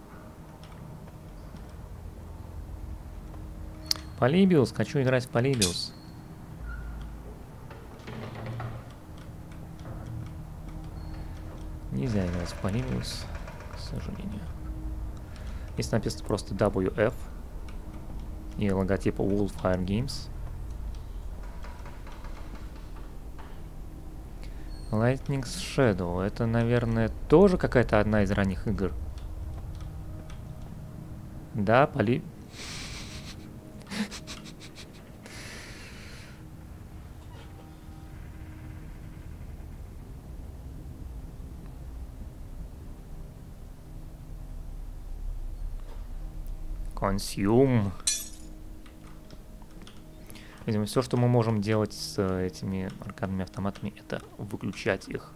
Polybius. Хочу играть в Polybius. Нельзя играть в Polybius, к сожалению. Здесь написано просто WF и логотип Wildfire Games. Lightning Shadow. Это, наверное, тоже какая-то одна из ранних игр. Да, Consume. Видимо, все, что мы можем делать с этими аркадными автоматами, это выключать их.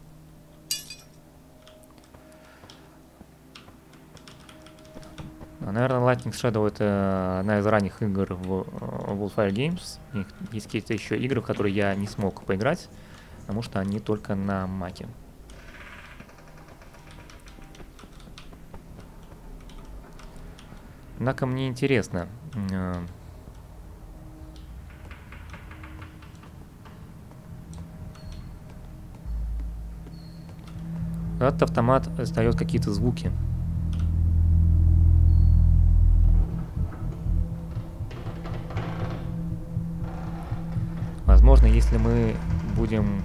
Наверное, Lightning Shadow — это одна из ранних игр в Wildfire Games. У них есть какие-то еще игры, в которые я не смог поиграть, потому что они только на Маке. Однако мне интересно. Этот автомат издает какие-то звуки. Возможно, если мы будем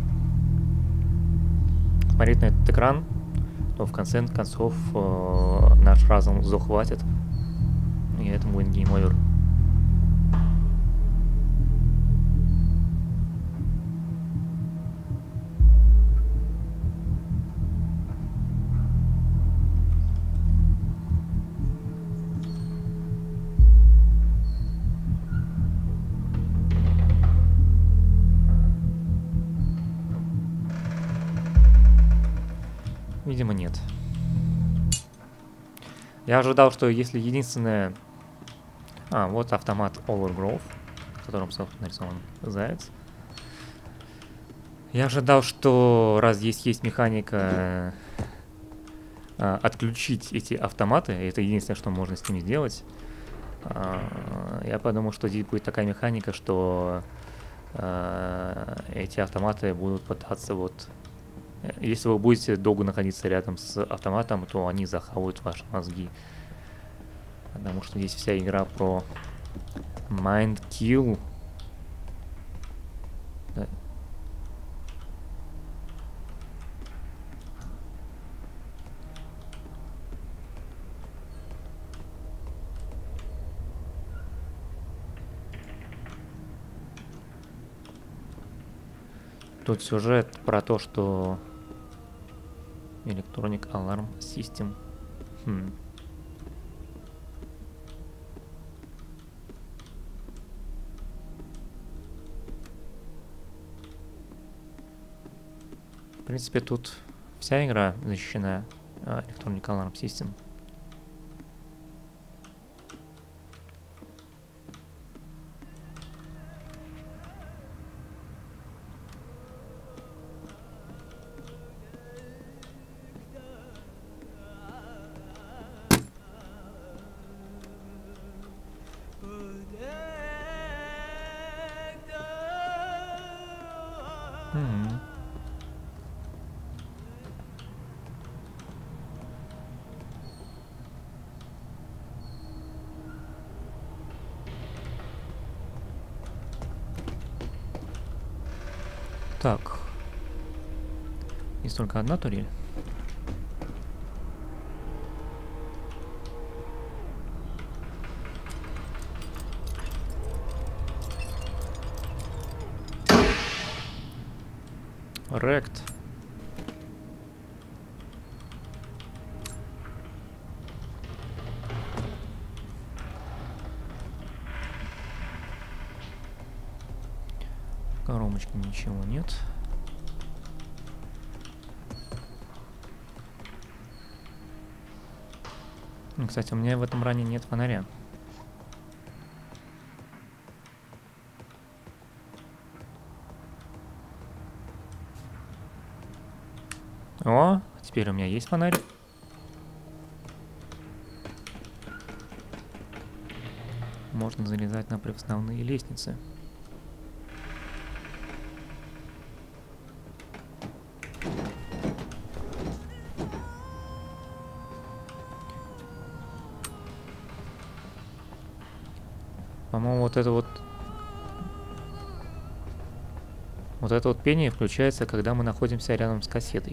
смотреть на этот экран, то в конце концов наш разум захватит, и это будет гейм-овер. Видимо, нет. Я ожидал, что если единственное... вот автомат Overgrowth, в котором, собственно, нарисован заяц. Я ожидал, что раз здесь есть механика отключить эти автоматы, это единственное, что можно с ними сделать, я подумал, что здесь будет такая механика, что эти автоматы будут пытаться вот... Если вы будете долго находиться рядом с автоматом, то они захавают ваши мозги. Потому что здесь вся игра про Mind Kill. Да. Тут сюжет про то, что Electronic Alarm System. принципе, тут вся игра защищена Electronic Alarm System. Так. Есть только одна турель. Рект. В коробочке ничего нет. Кстати, у меня в этом ране нет фонаря. О, теперь у меня есть фонарь. Можно залезать на приставные лестницы. По-моему, вот это вот пение включается, когда мы находимся рядом с кассетой.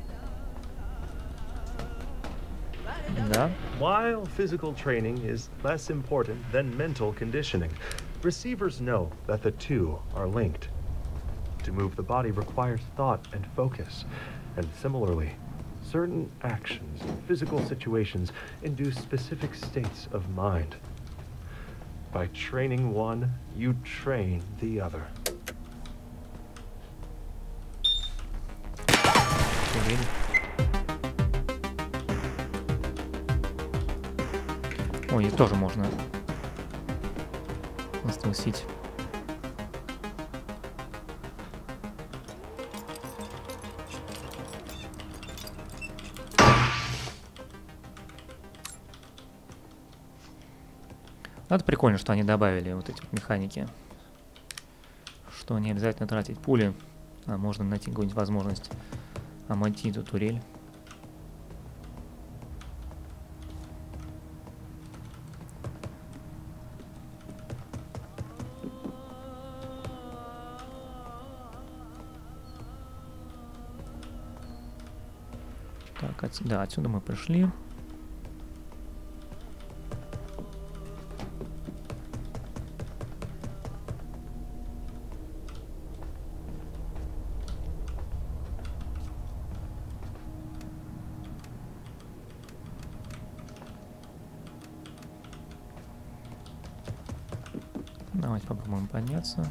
Да. While physical training is less important than mental conditioning, receivers know that the two are linked. To move the body requires thought and focus, and similarly, certain actions in physical situations induce specific states of mind. By training one, you train the other. Ой, их тоже можно наструсить. Это прикольно, что они добавили вот эти вот механики. Что не обязательно тратить пули, а можно найти какую-нибудь возможность обойти эту турель. Так, да, отсюда мы пришли. Давайте попробуем подняться.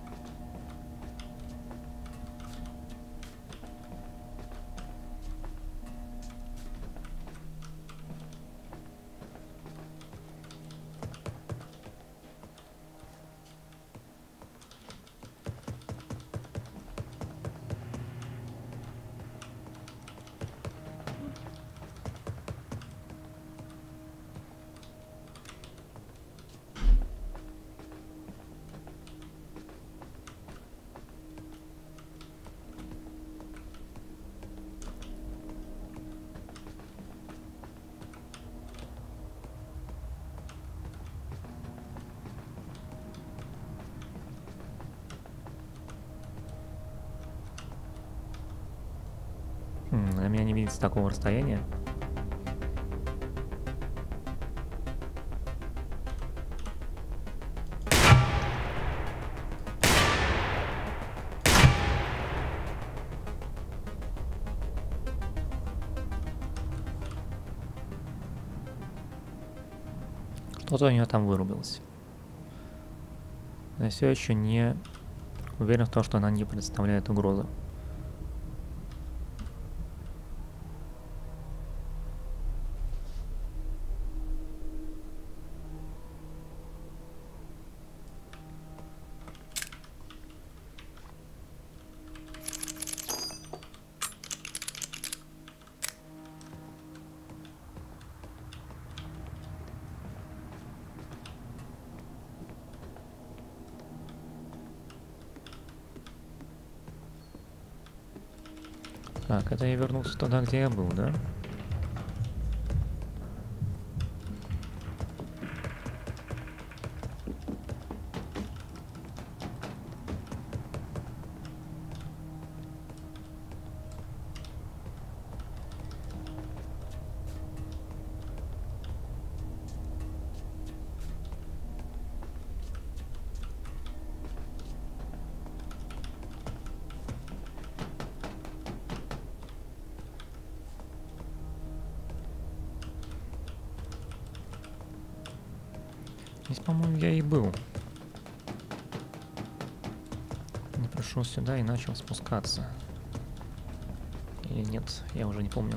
На меня не видится такого расстояния. Что-то у нее там вырубилось. Я все еще не уверен в том, что она не представляет угрозы. Так, это я вернулся туда, где я был, да? Здесь, по-моему, я и был. Не пришел сюда и начал спускаться. Или нет, я уже не помню.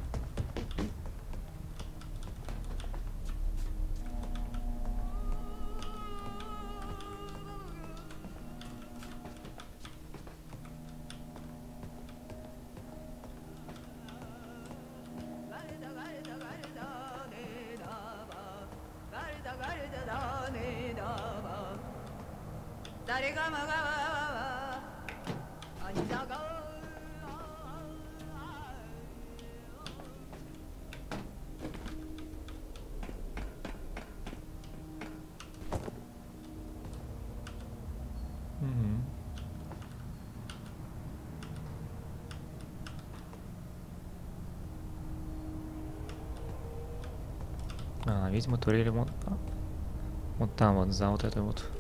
Видимо, турели вот там вот, за вот этой вот.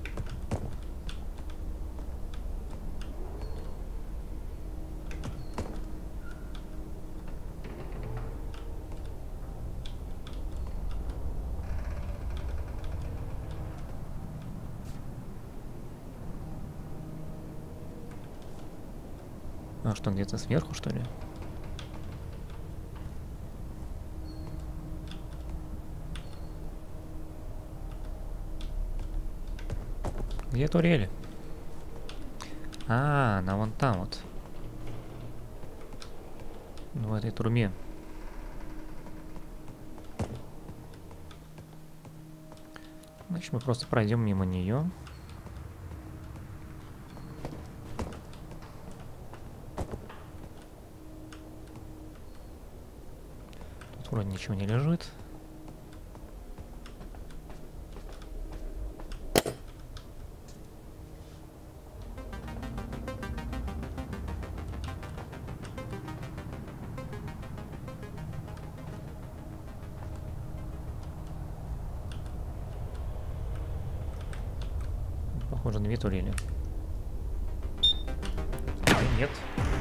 А что, где-то сверху, что ли? Где турели? Она вон там вот. В этой турме. Значит, мы просто пройдем мимо нее. Тут вроде ничего не лежит. Похоже, две турели. Нет.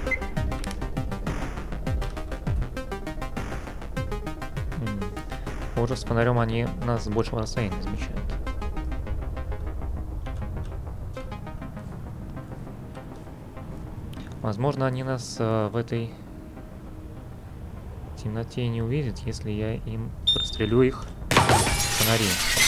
Похоже, с фонарем они нас с большего расстояния замечают. Возможно, они нас в этой темноте не увидят, если я им прострелю их фонари.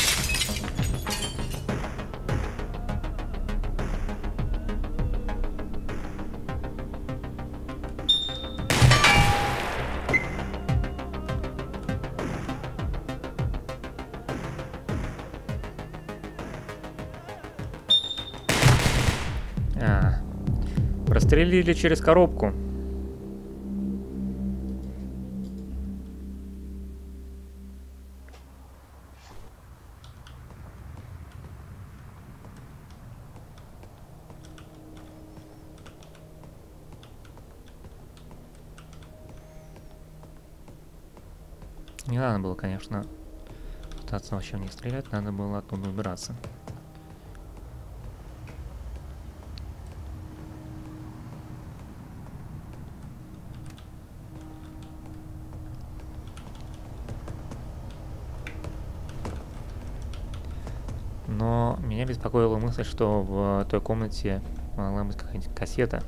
Прострелили через коробку. Не надо было, конечно, пытаться вообще в них стрелять, надо было оттуда убираться. Но меня беспокоила мысль, что в той комнате могла быть какая-нибудь кассета.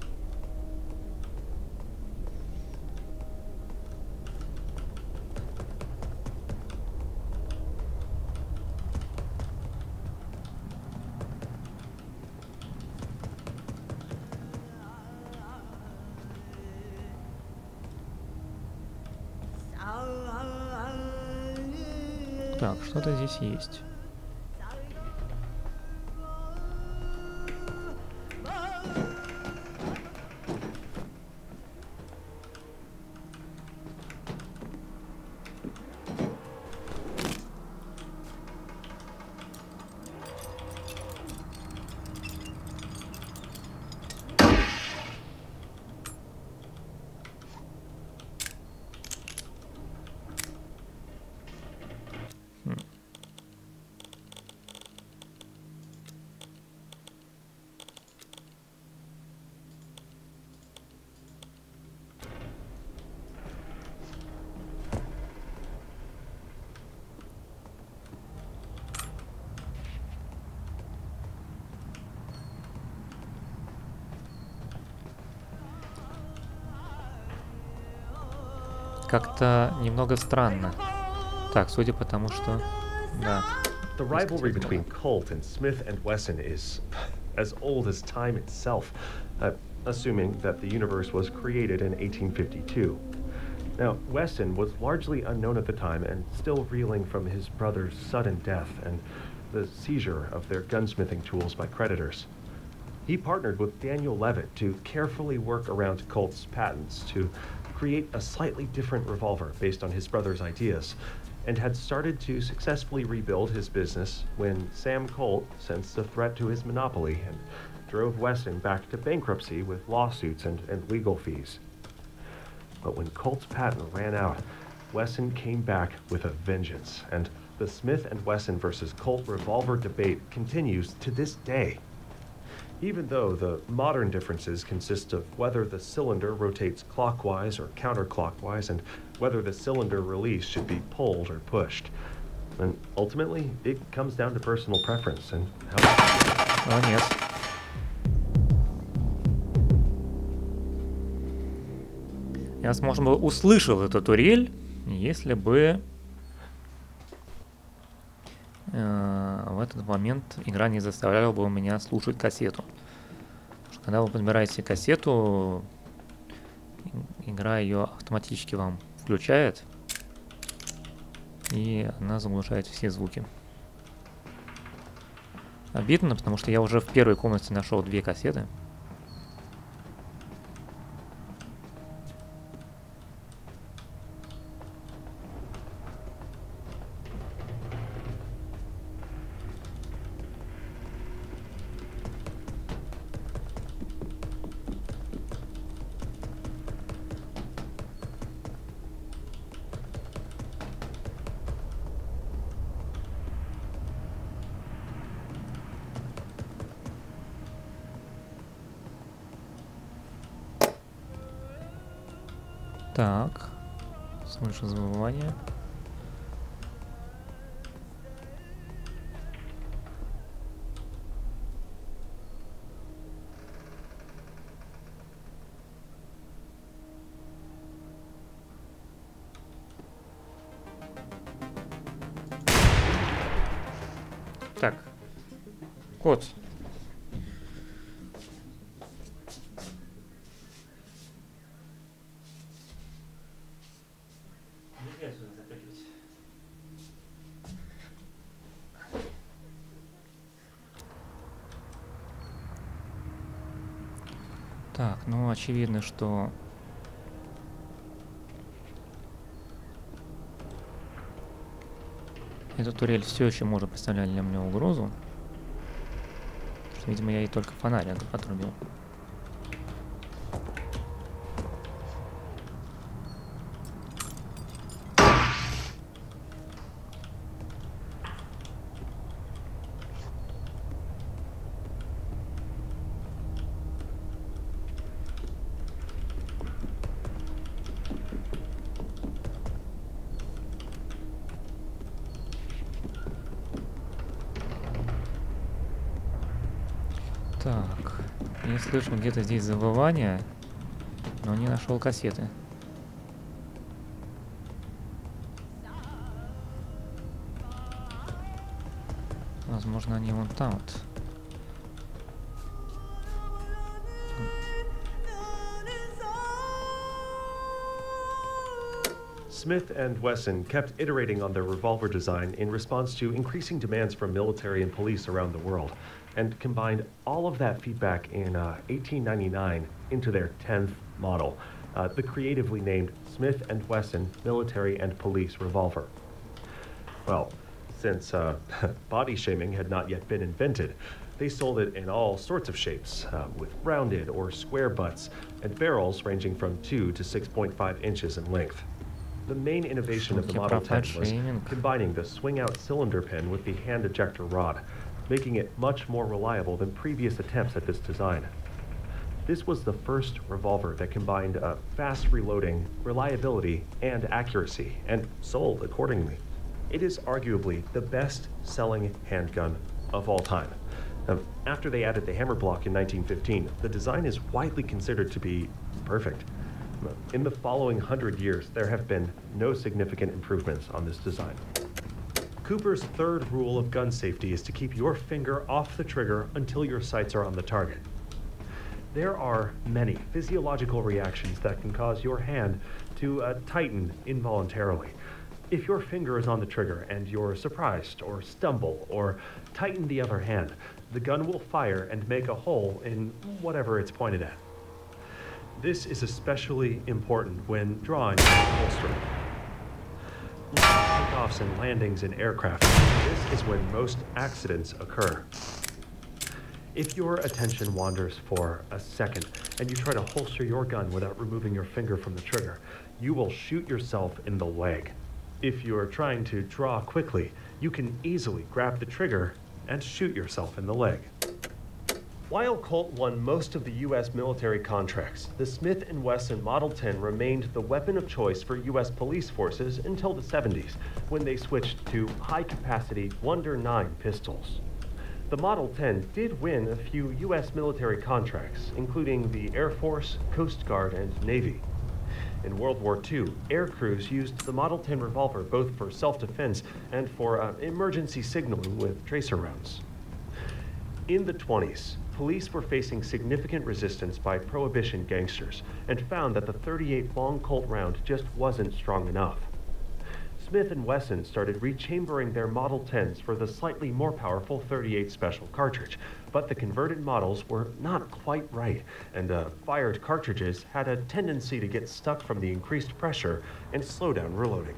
Так, что-то здесь есть. как-то немного странно. Так, судя по тому, что... Да. The rivalry between Colt and Smith and Wesson is as old as time itself, assuming that the universe was created in 1852. Now, Wesson was largely unknown at the time and still reeling from his brother's sudden death and the seizure of their gunsmithing tools by creditors. He partnered with Daniel Levitt to carefully work around Colt's patents to create a slightly different revolver based on his brother's ideas, and had started to successfully rebuild his business when Sam Colt sensed a threat to his monopoly and drove Wesson back to bankruptcy with lawsuits and legal fees. But when Colt's patent ran out, Wesson came back with a vengeance, and the Smith & Wesson versus Colt revolver debate continues to this day. Even though the modern differences consist of whether the cylinder rotates clockwise or counterclockwise and whether the cylinder release should be pulled or pushed. And ultimately, it comes down to personal preference and how... О, нет. Я, возможно, бы услышал эту турель, если бы в этот момент игра не заставляла бы меня слушать кассету. Потому что когда вы подбираете кассету, игра ее автоматически вам включает, и она заглушает все звуки. Обидно, потому что я уже в первой комнате нашел 2 кассеты. Так, слышу завывание. Так, кот. Так, ну очевидно, что эта турель все еще может представлять для меня угрозу. Потому что, видимо, я ей только фонарь отрубил. Так, я слышу где-то здесь завывание, но не нашел кассеты. Возможно, они вон там вот. Smith & Wesson kept iterating on their revolver design in response to increasing demands from military and police around the world, and combined all of that feedback in 1899 into their 10th model, the creatively named Smith & Wesson Military and Police Revolver. Well, since body shaming had not yet been invented, they sold it in all sorts of shapes, with rounded or square butts, and barrels ranging from 2 to 6.5 inches in length. The main innovation of the Model 10 was combining the swing-out cylinder pin with the hand ejector rod, making it much more reliable than previous attempts at this design. This was the first revolver that combined fast reloading, reliability, and accuracy, and sold accordingly. It is arguably the best-selling handgun of all time. After they added the hammer block in 1915, the design is widely considered to be perfect. In the following 100 years, there have been no significant improvements on this design. Cooper's third rule of gun safety is to keep your finger off the trigger until your sights are on the target. There are many physiological reactions that can cause your hand to tighten involuntarily. If your finger is on the trigger and you're surprised or stumble or tighten the other hand, the gun will fire and make a hole in whatever it's pointed at. This is especially important when drawing from the holster. Like takeoffs and landings in aircraft, this is when most accidents occur. If your attention wanders for a second and you try to holster your gun without removing your finger from the trigger, you will shoot yourself in the leg. If you're trying to draw quickly, you can easily grab the trigger and shoot yourself in the leg. While Colt won most of the U.S. military contracts, the Smith & Wesson Model 10 remained the weapon of choice for U.S. police forces until the 70s, when they switched to high-capacity Wonder 9 pistols. The Model 10 did win a few U.S. military contracts, including the Air Force, Coast Guard, and Navy. In World War II, air crews used the Model 10 revolver both for self-defense and for emergency signaling with tracer rounds. In the 20s, police were facing significant resistance by Prohibition gangsters and found that the .38 long Colt round just wasn't strong enough. Smith & Wesson started rechambering their Model 10s for the slightly more powerful .38 special cartridge, but the converted models were not quite right, and fired cartridges had a tendency to get stuck from the increased pressure and slow down reloading.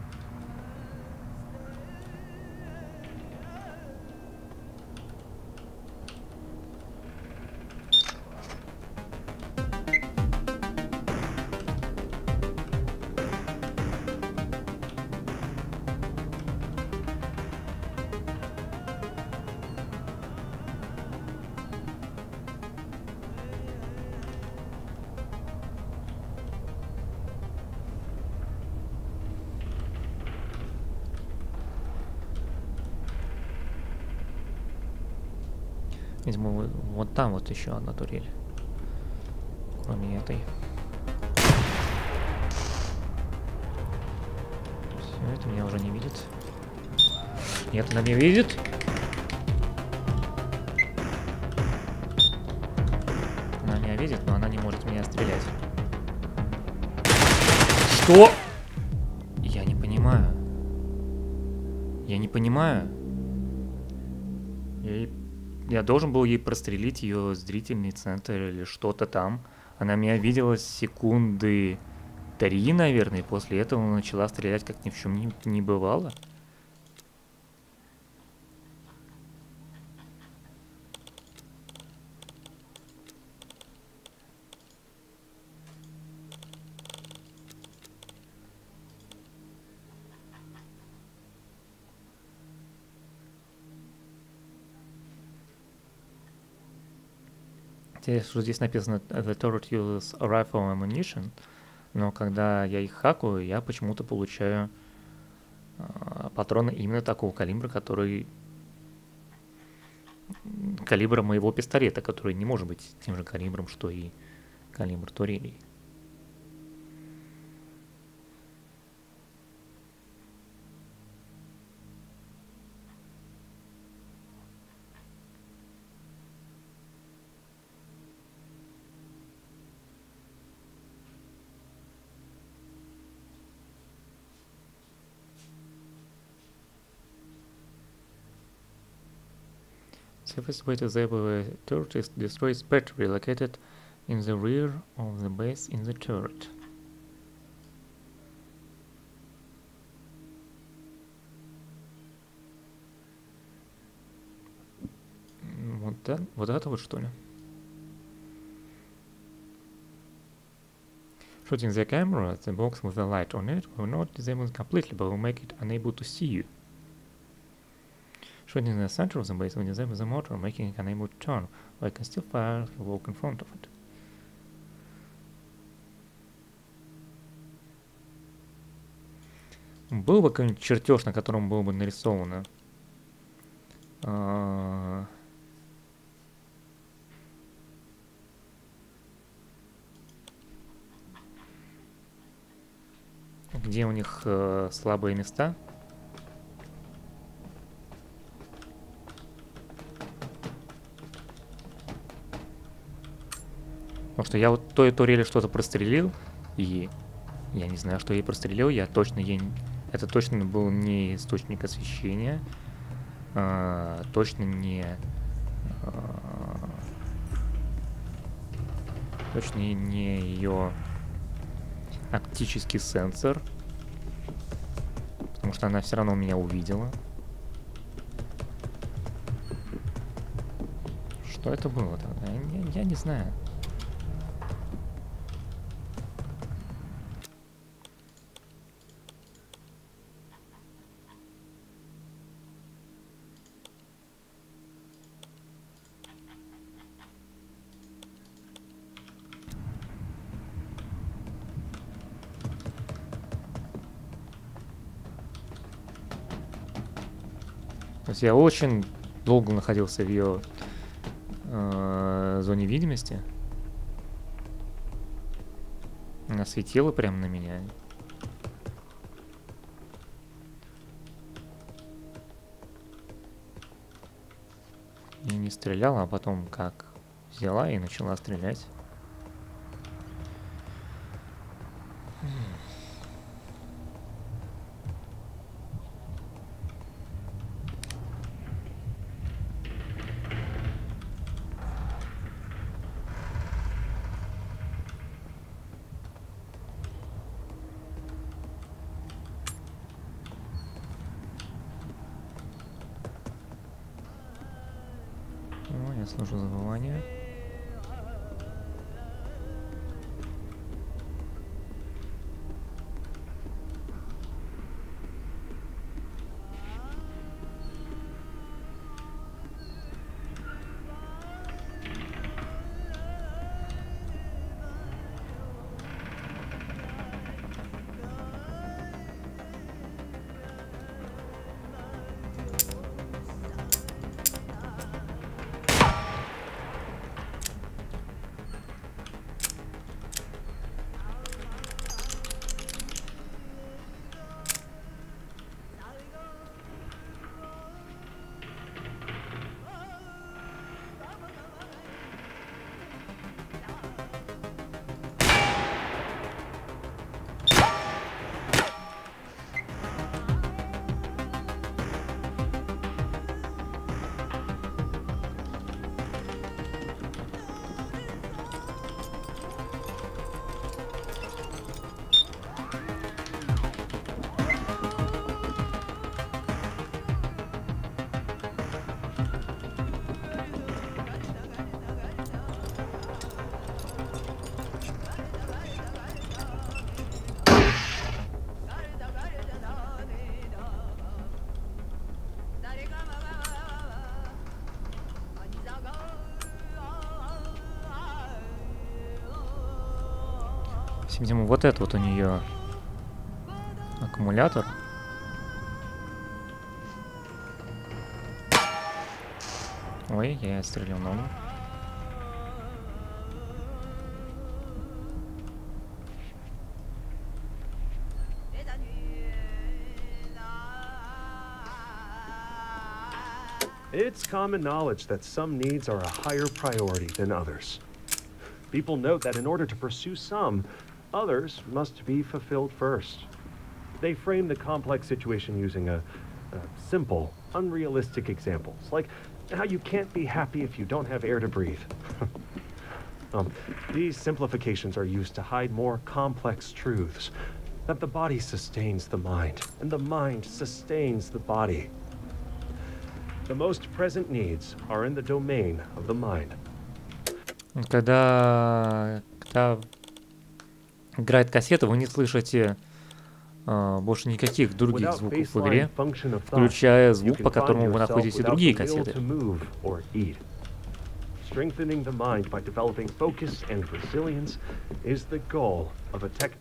Видимо, вот там вот еще одна турель, кроме этой. Все, это меня уже не видит. Нет, она меня видит. Она меня видит, но она не может меня стрелять. Что? Я не понимаю. Я не понимаю. Я должен был ей прострелить ее зрительный центр или что-то там. Она меня видела секунды 3, наверное, и после этого начала стрелять, как ни в чем не бывало. Что здесь написано «The turret uses a rifle ammunition», но когда я их хакаю, я почему-то получаю патроны именно такого калибра, который калибра моего пистолета, который не может быть тем же калибром, что и калибр турелей. Safest way to disable a turret is to destroy its battery located in the rear of the base in the turret. Вот это вот что ли? Shooting the camera, the box with the light on it will not disable it completely, but will make it unable to see you. Shooting in the center of the base will disable the motor, making it unable to turn, but it can still fire if you walk in front of it. Был бы какой-нибудь чертеж, на котором было бы нарисовано где у них слабые места. Потому что я вот той турели что-то прострелил, и я не знаю, что я прострелил, это точно был не источник освещения, точно не ее оптический сенсор, потому что она все равно меня увидела. Что это было тогда? Я не знаю. То есть я очень долго находился в ее зоне видимости. Она светила прямо на меня. И не стреляла, а потом как взяла и начала стрелять. Я слышу забывание. Видимо, вот это вот у нее аккумулятор. Ой, я отстрелил ногу. It's common knowledge that some needs are a higher priority than others. People note that in order to pursue some, others must be fulfilled first. They frame the complex situation using a simple, unrealistic examples, like how you can't be happy if you don't have air to breathe. These simplifications are used to hide more complex truths, that the body sustains the mind, and the mind sustains the body. The most present needs are in the domain of the mind. Когда играет кассета, вы не слышите больше никаких других звуков в игре, включая звук, по которому вы находите другие кассеты. Strengthening the mind by developing focus and resilience is the goal of a tech.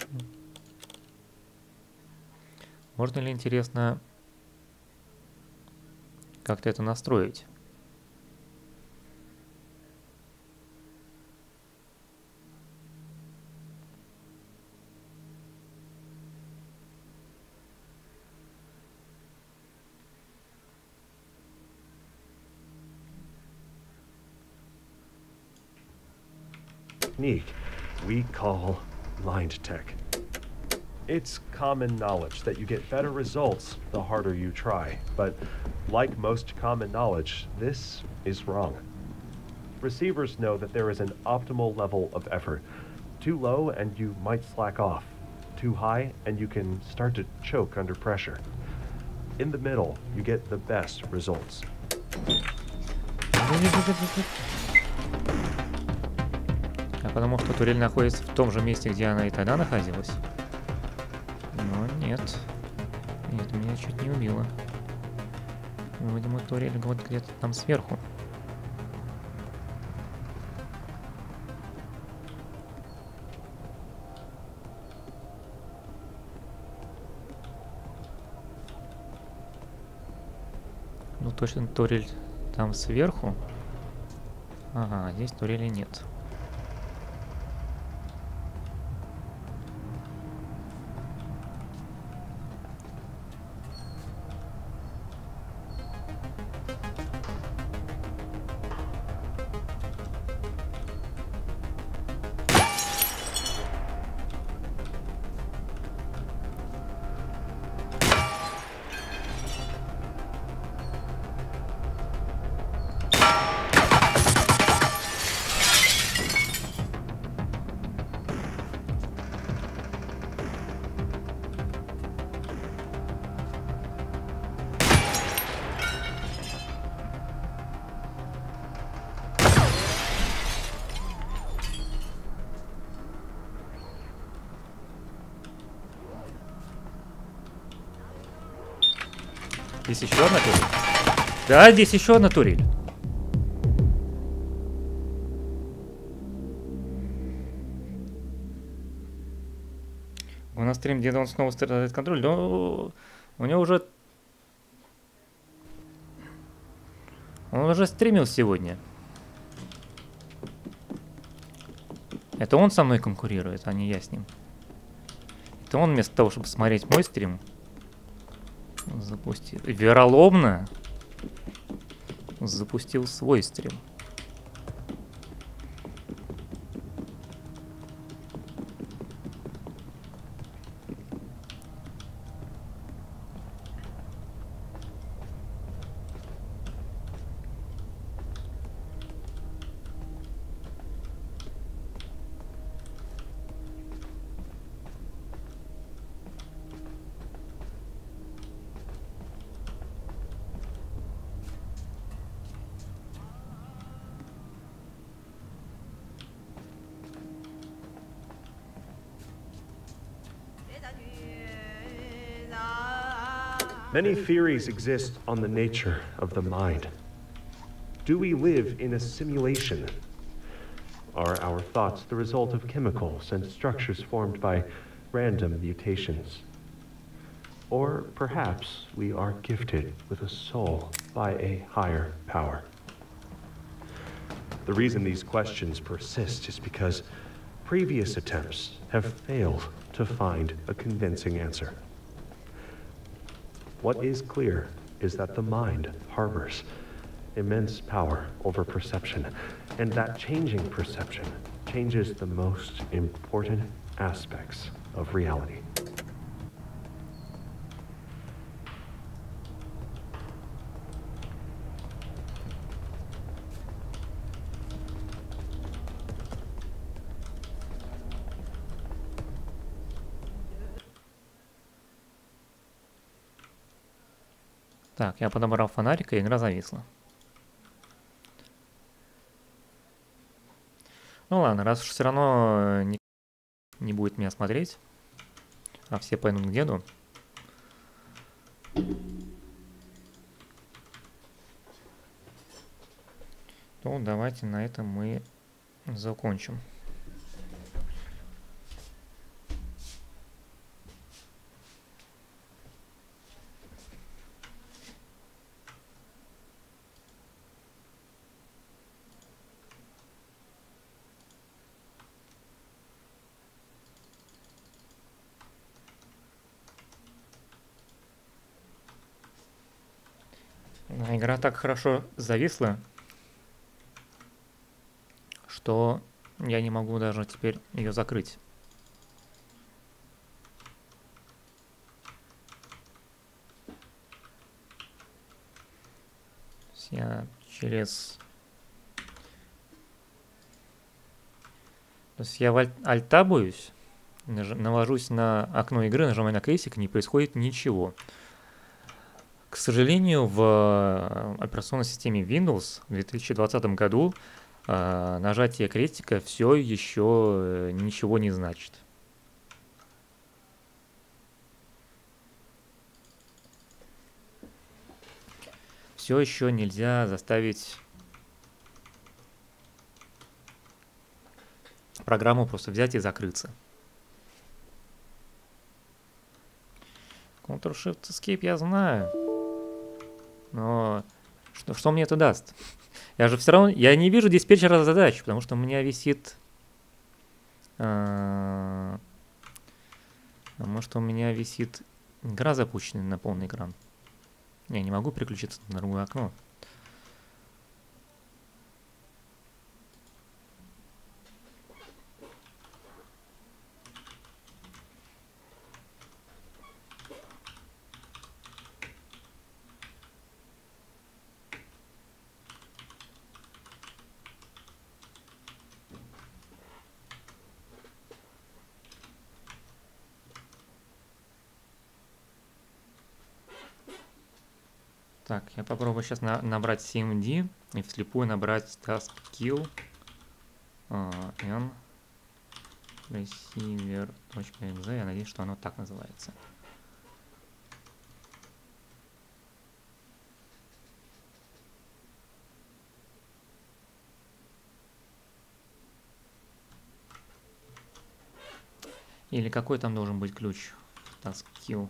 Можно ли, интересно, как-то это настроить? technique we call mind tech. It's common knowledge that you get better results the harder you try, but like most common knowledge, this is wrong. Receivers know that there is an optimal level of effort. Too low and you might slack off. Too high and you can start to choke under pressure. In the middle, you get the best results. А потому что турель находится в том же месте, где она и тогда находилась? Но нет. Нет, меня чуть не убило. Видимо, турель вот где-то там сверху. Ну, точно турель там сверху. Ага, здесь турели нет. Здесь еще одна турель? Да, здесь еще одна турель. У нас стрим, где он снова страдает контроль, но у него уже... Он уже стримил сегодня. Это он со мной конкурирует, а не я с ним. Это он вместо того, чтобы смотреть мой стрим, запустил... Вероломно запустил свой стрим. Many theories exist on the nature of the mind. Do we live in a simulation? Are our thoughts the result of chemicals and structures formed by random mutations? Or perhaps we are gifted with a soul by a higher power. The reason these questions persist is because previous attempts have failed to find a convincing answer. What is clear is that the mind harbors immense power over perception, and that changing perception changes the most important aspects of reality. Так, я подобрал фонарик, и игра зависла. Ну ладно, раз уж все равно не будет меня смотреть, а все пойдут к деду. То давайте на этом мы закончим. Игра так хорошо зависла, что Я не могу даже теперь ее закрыть. Я через... То есть я альтабуюсь, навожусь на окно игры, нажимаю на крестик, не происходит ничего. К сожалению, в операционной системе Windows в 2020 году нажатие крестика все еще ничего не значит. Все еще нельзя заставить программу просто взять и закрыться. Ctrl-Shift-Escape я знаю. Но что мне это даст? Я же все равно... Я не вижу диспетчера задач, потому что у меня висит... Может, у меня висит игра запущена на полный экран. Я не могу переключиться на другое окно. Так, я попробую сейчас набрать CMD и вслепую набрать task-kill n receiver.exe. Я надеюсь, что оно так называется. Или какой там должен быть ключ? task-kill.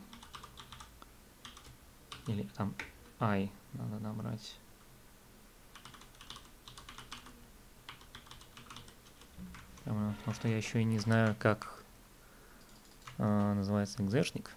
Или там I надо набрать. Потому что я еще и не знаю, как называется экзешник.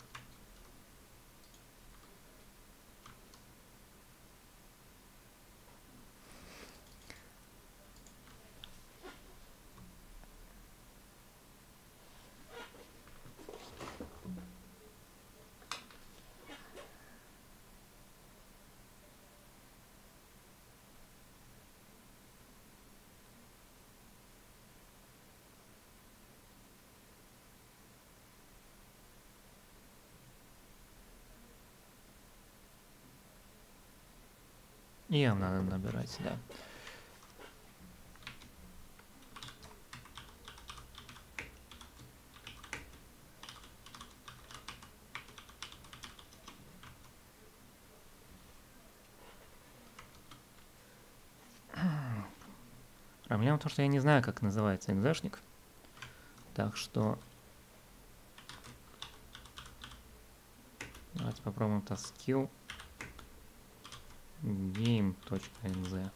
И им надо набирать, да. Проблема в том, что я не знаю, как называется экзешник. Так что давайте попробуем task-kill game.exe.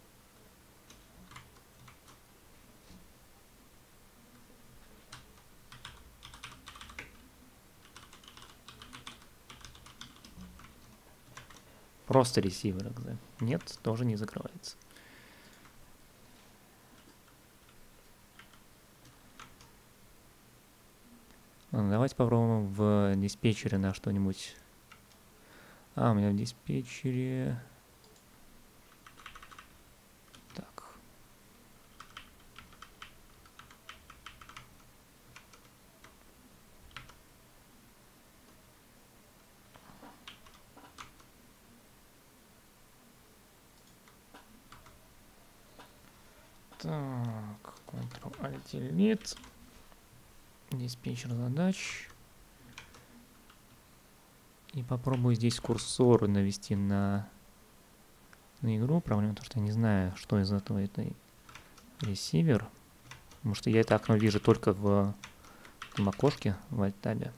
Просто ресивер exe. Нет, тоже не закрывается. Ладно, давайте попробуем в диспетчере на что-нибудь. У меня в диспетчере... Так. Так, Ctrl-Alt-Delete. Диспетчер задач. И попробую здесь курсор навести на игру. Проблема в том, что я не знаю, что из этого это ресивер. Потому что я это окно вижу только в этом окошке в Alt-табе.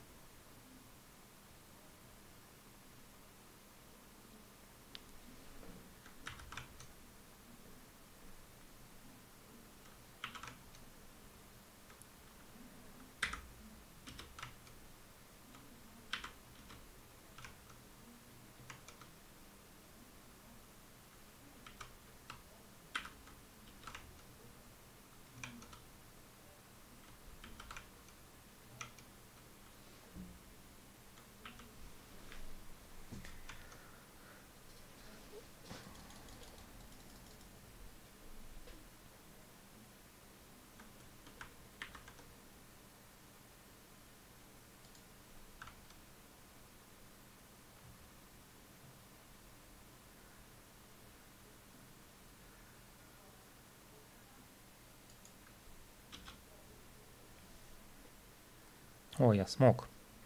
О, я смог.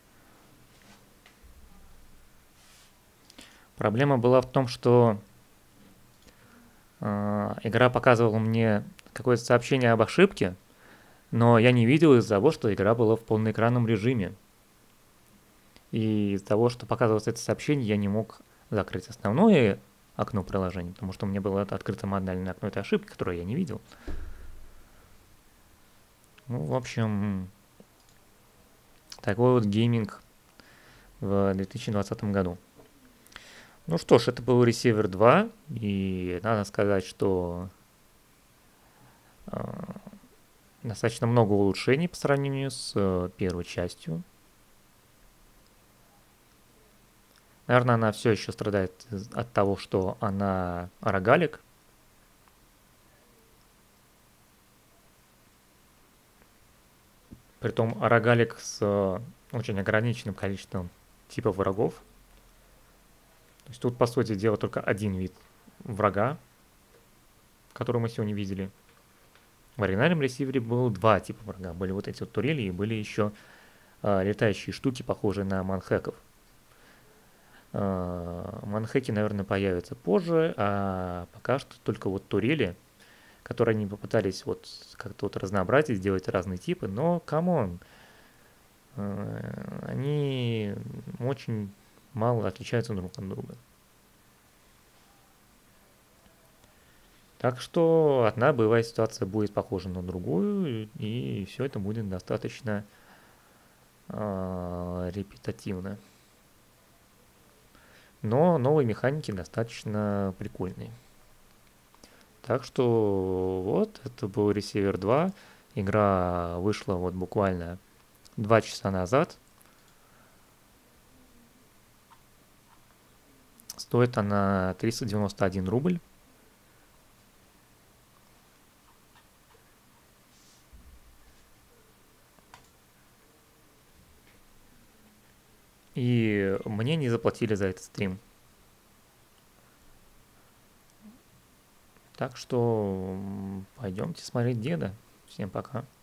Проблема была в том, что игра показывала мне какое-то сообщение об ошибке, но я не видел из-за того, что игра была в полноэкранном режиме. И из-за того, что показывалось это сообщение, я не мог закрыть основное окно приложения, потому что у меня было открыто модальное окно этой ошибки, которую я не видел. Ну, в общем, такой вот гейминг в 2020 году. Ну что ж, это был Receiver 2, и надо сказать, что достаточно много улучшений по сравнению с первой частью. Наверное, она все еще страдает от того, что она рогалик. Притом рогалик с очень ограниченным количеством типов врагов. То есть тут, по сути дела, только один вид врага, который мы сегодня видели. В оригинальном ресивере было два типа врага. Были вот эти вот турели и были еще летающие штуки, похожие на манхэков. Манхэки, наверное, появятся позже, а пока что только вот турели, которые они попытались вот как-то вот разнообразить, сделать разные типы, но камон, они очень мало отличаются друг от друга. Так что одна боевая ситуация будет похожа на другую, и все это будет достаточно репетативно. Но новые механики достаточно прикольные. Так что вот, это был Receiver 2. Игра вышла вот буквально 2 часа назад. Стоит она 391 рубль. И мне не заплатили за этот стрим. Так что пойдемте смотреть деда. Всем пока.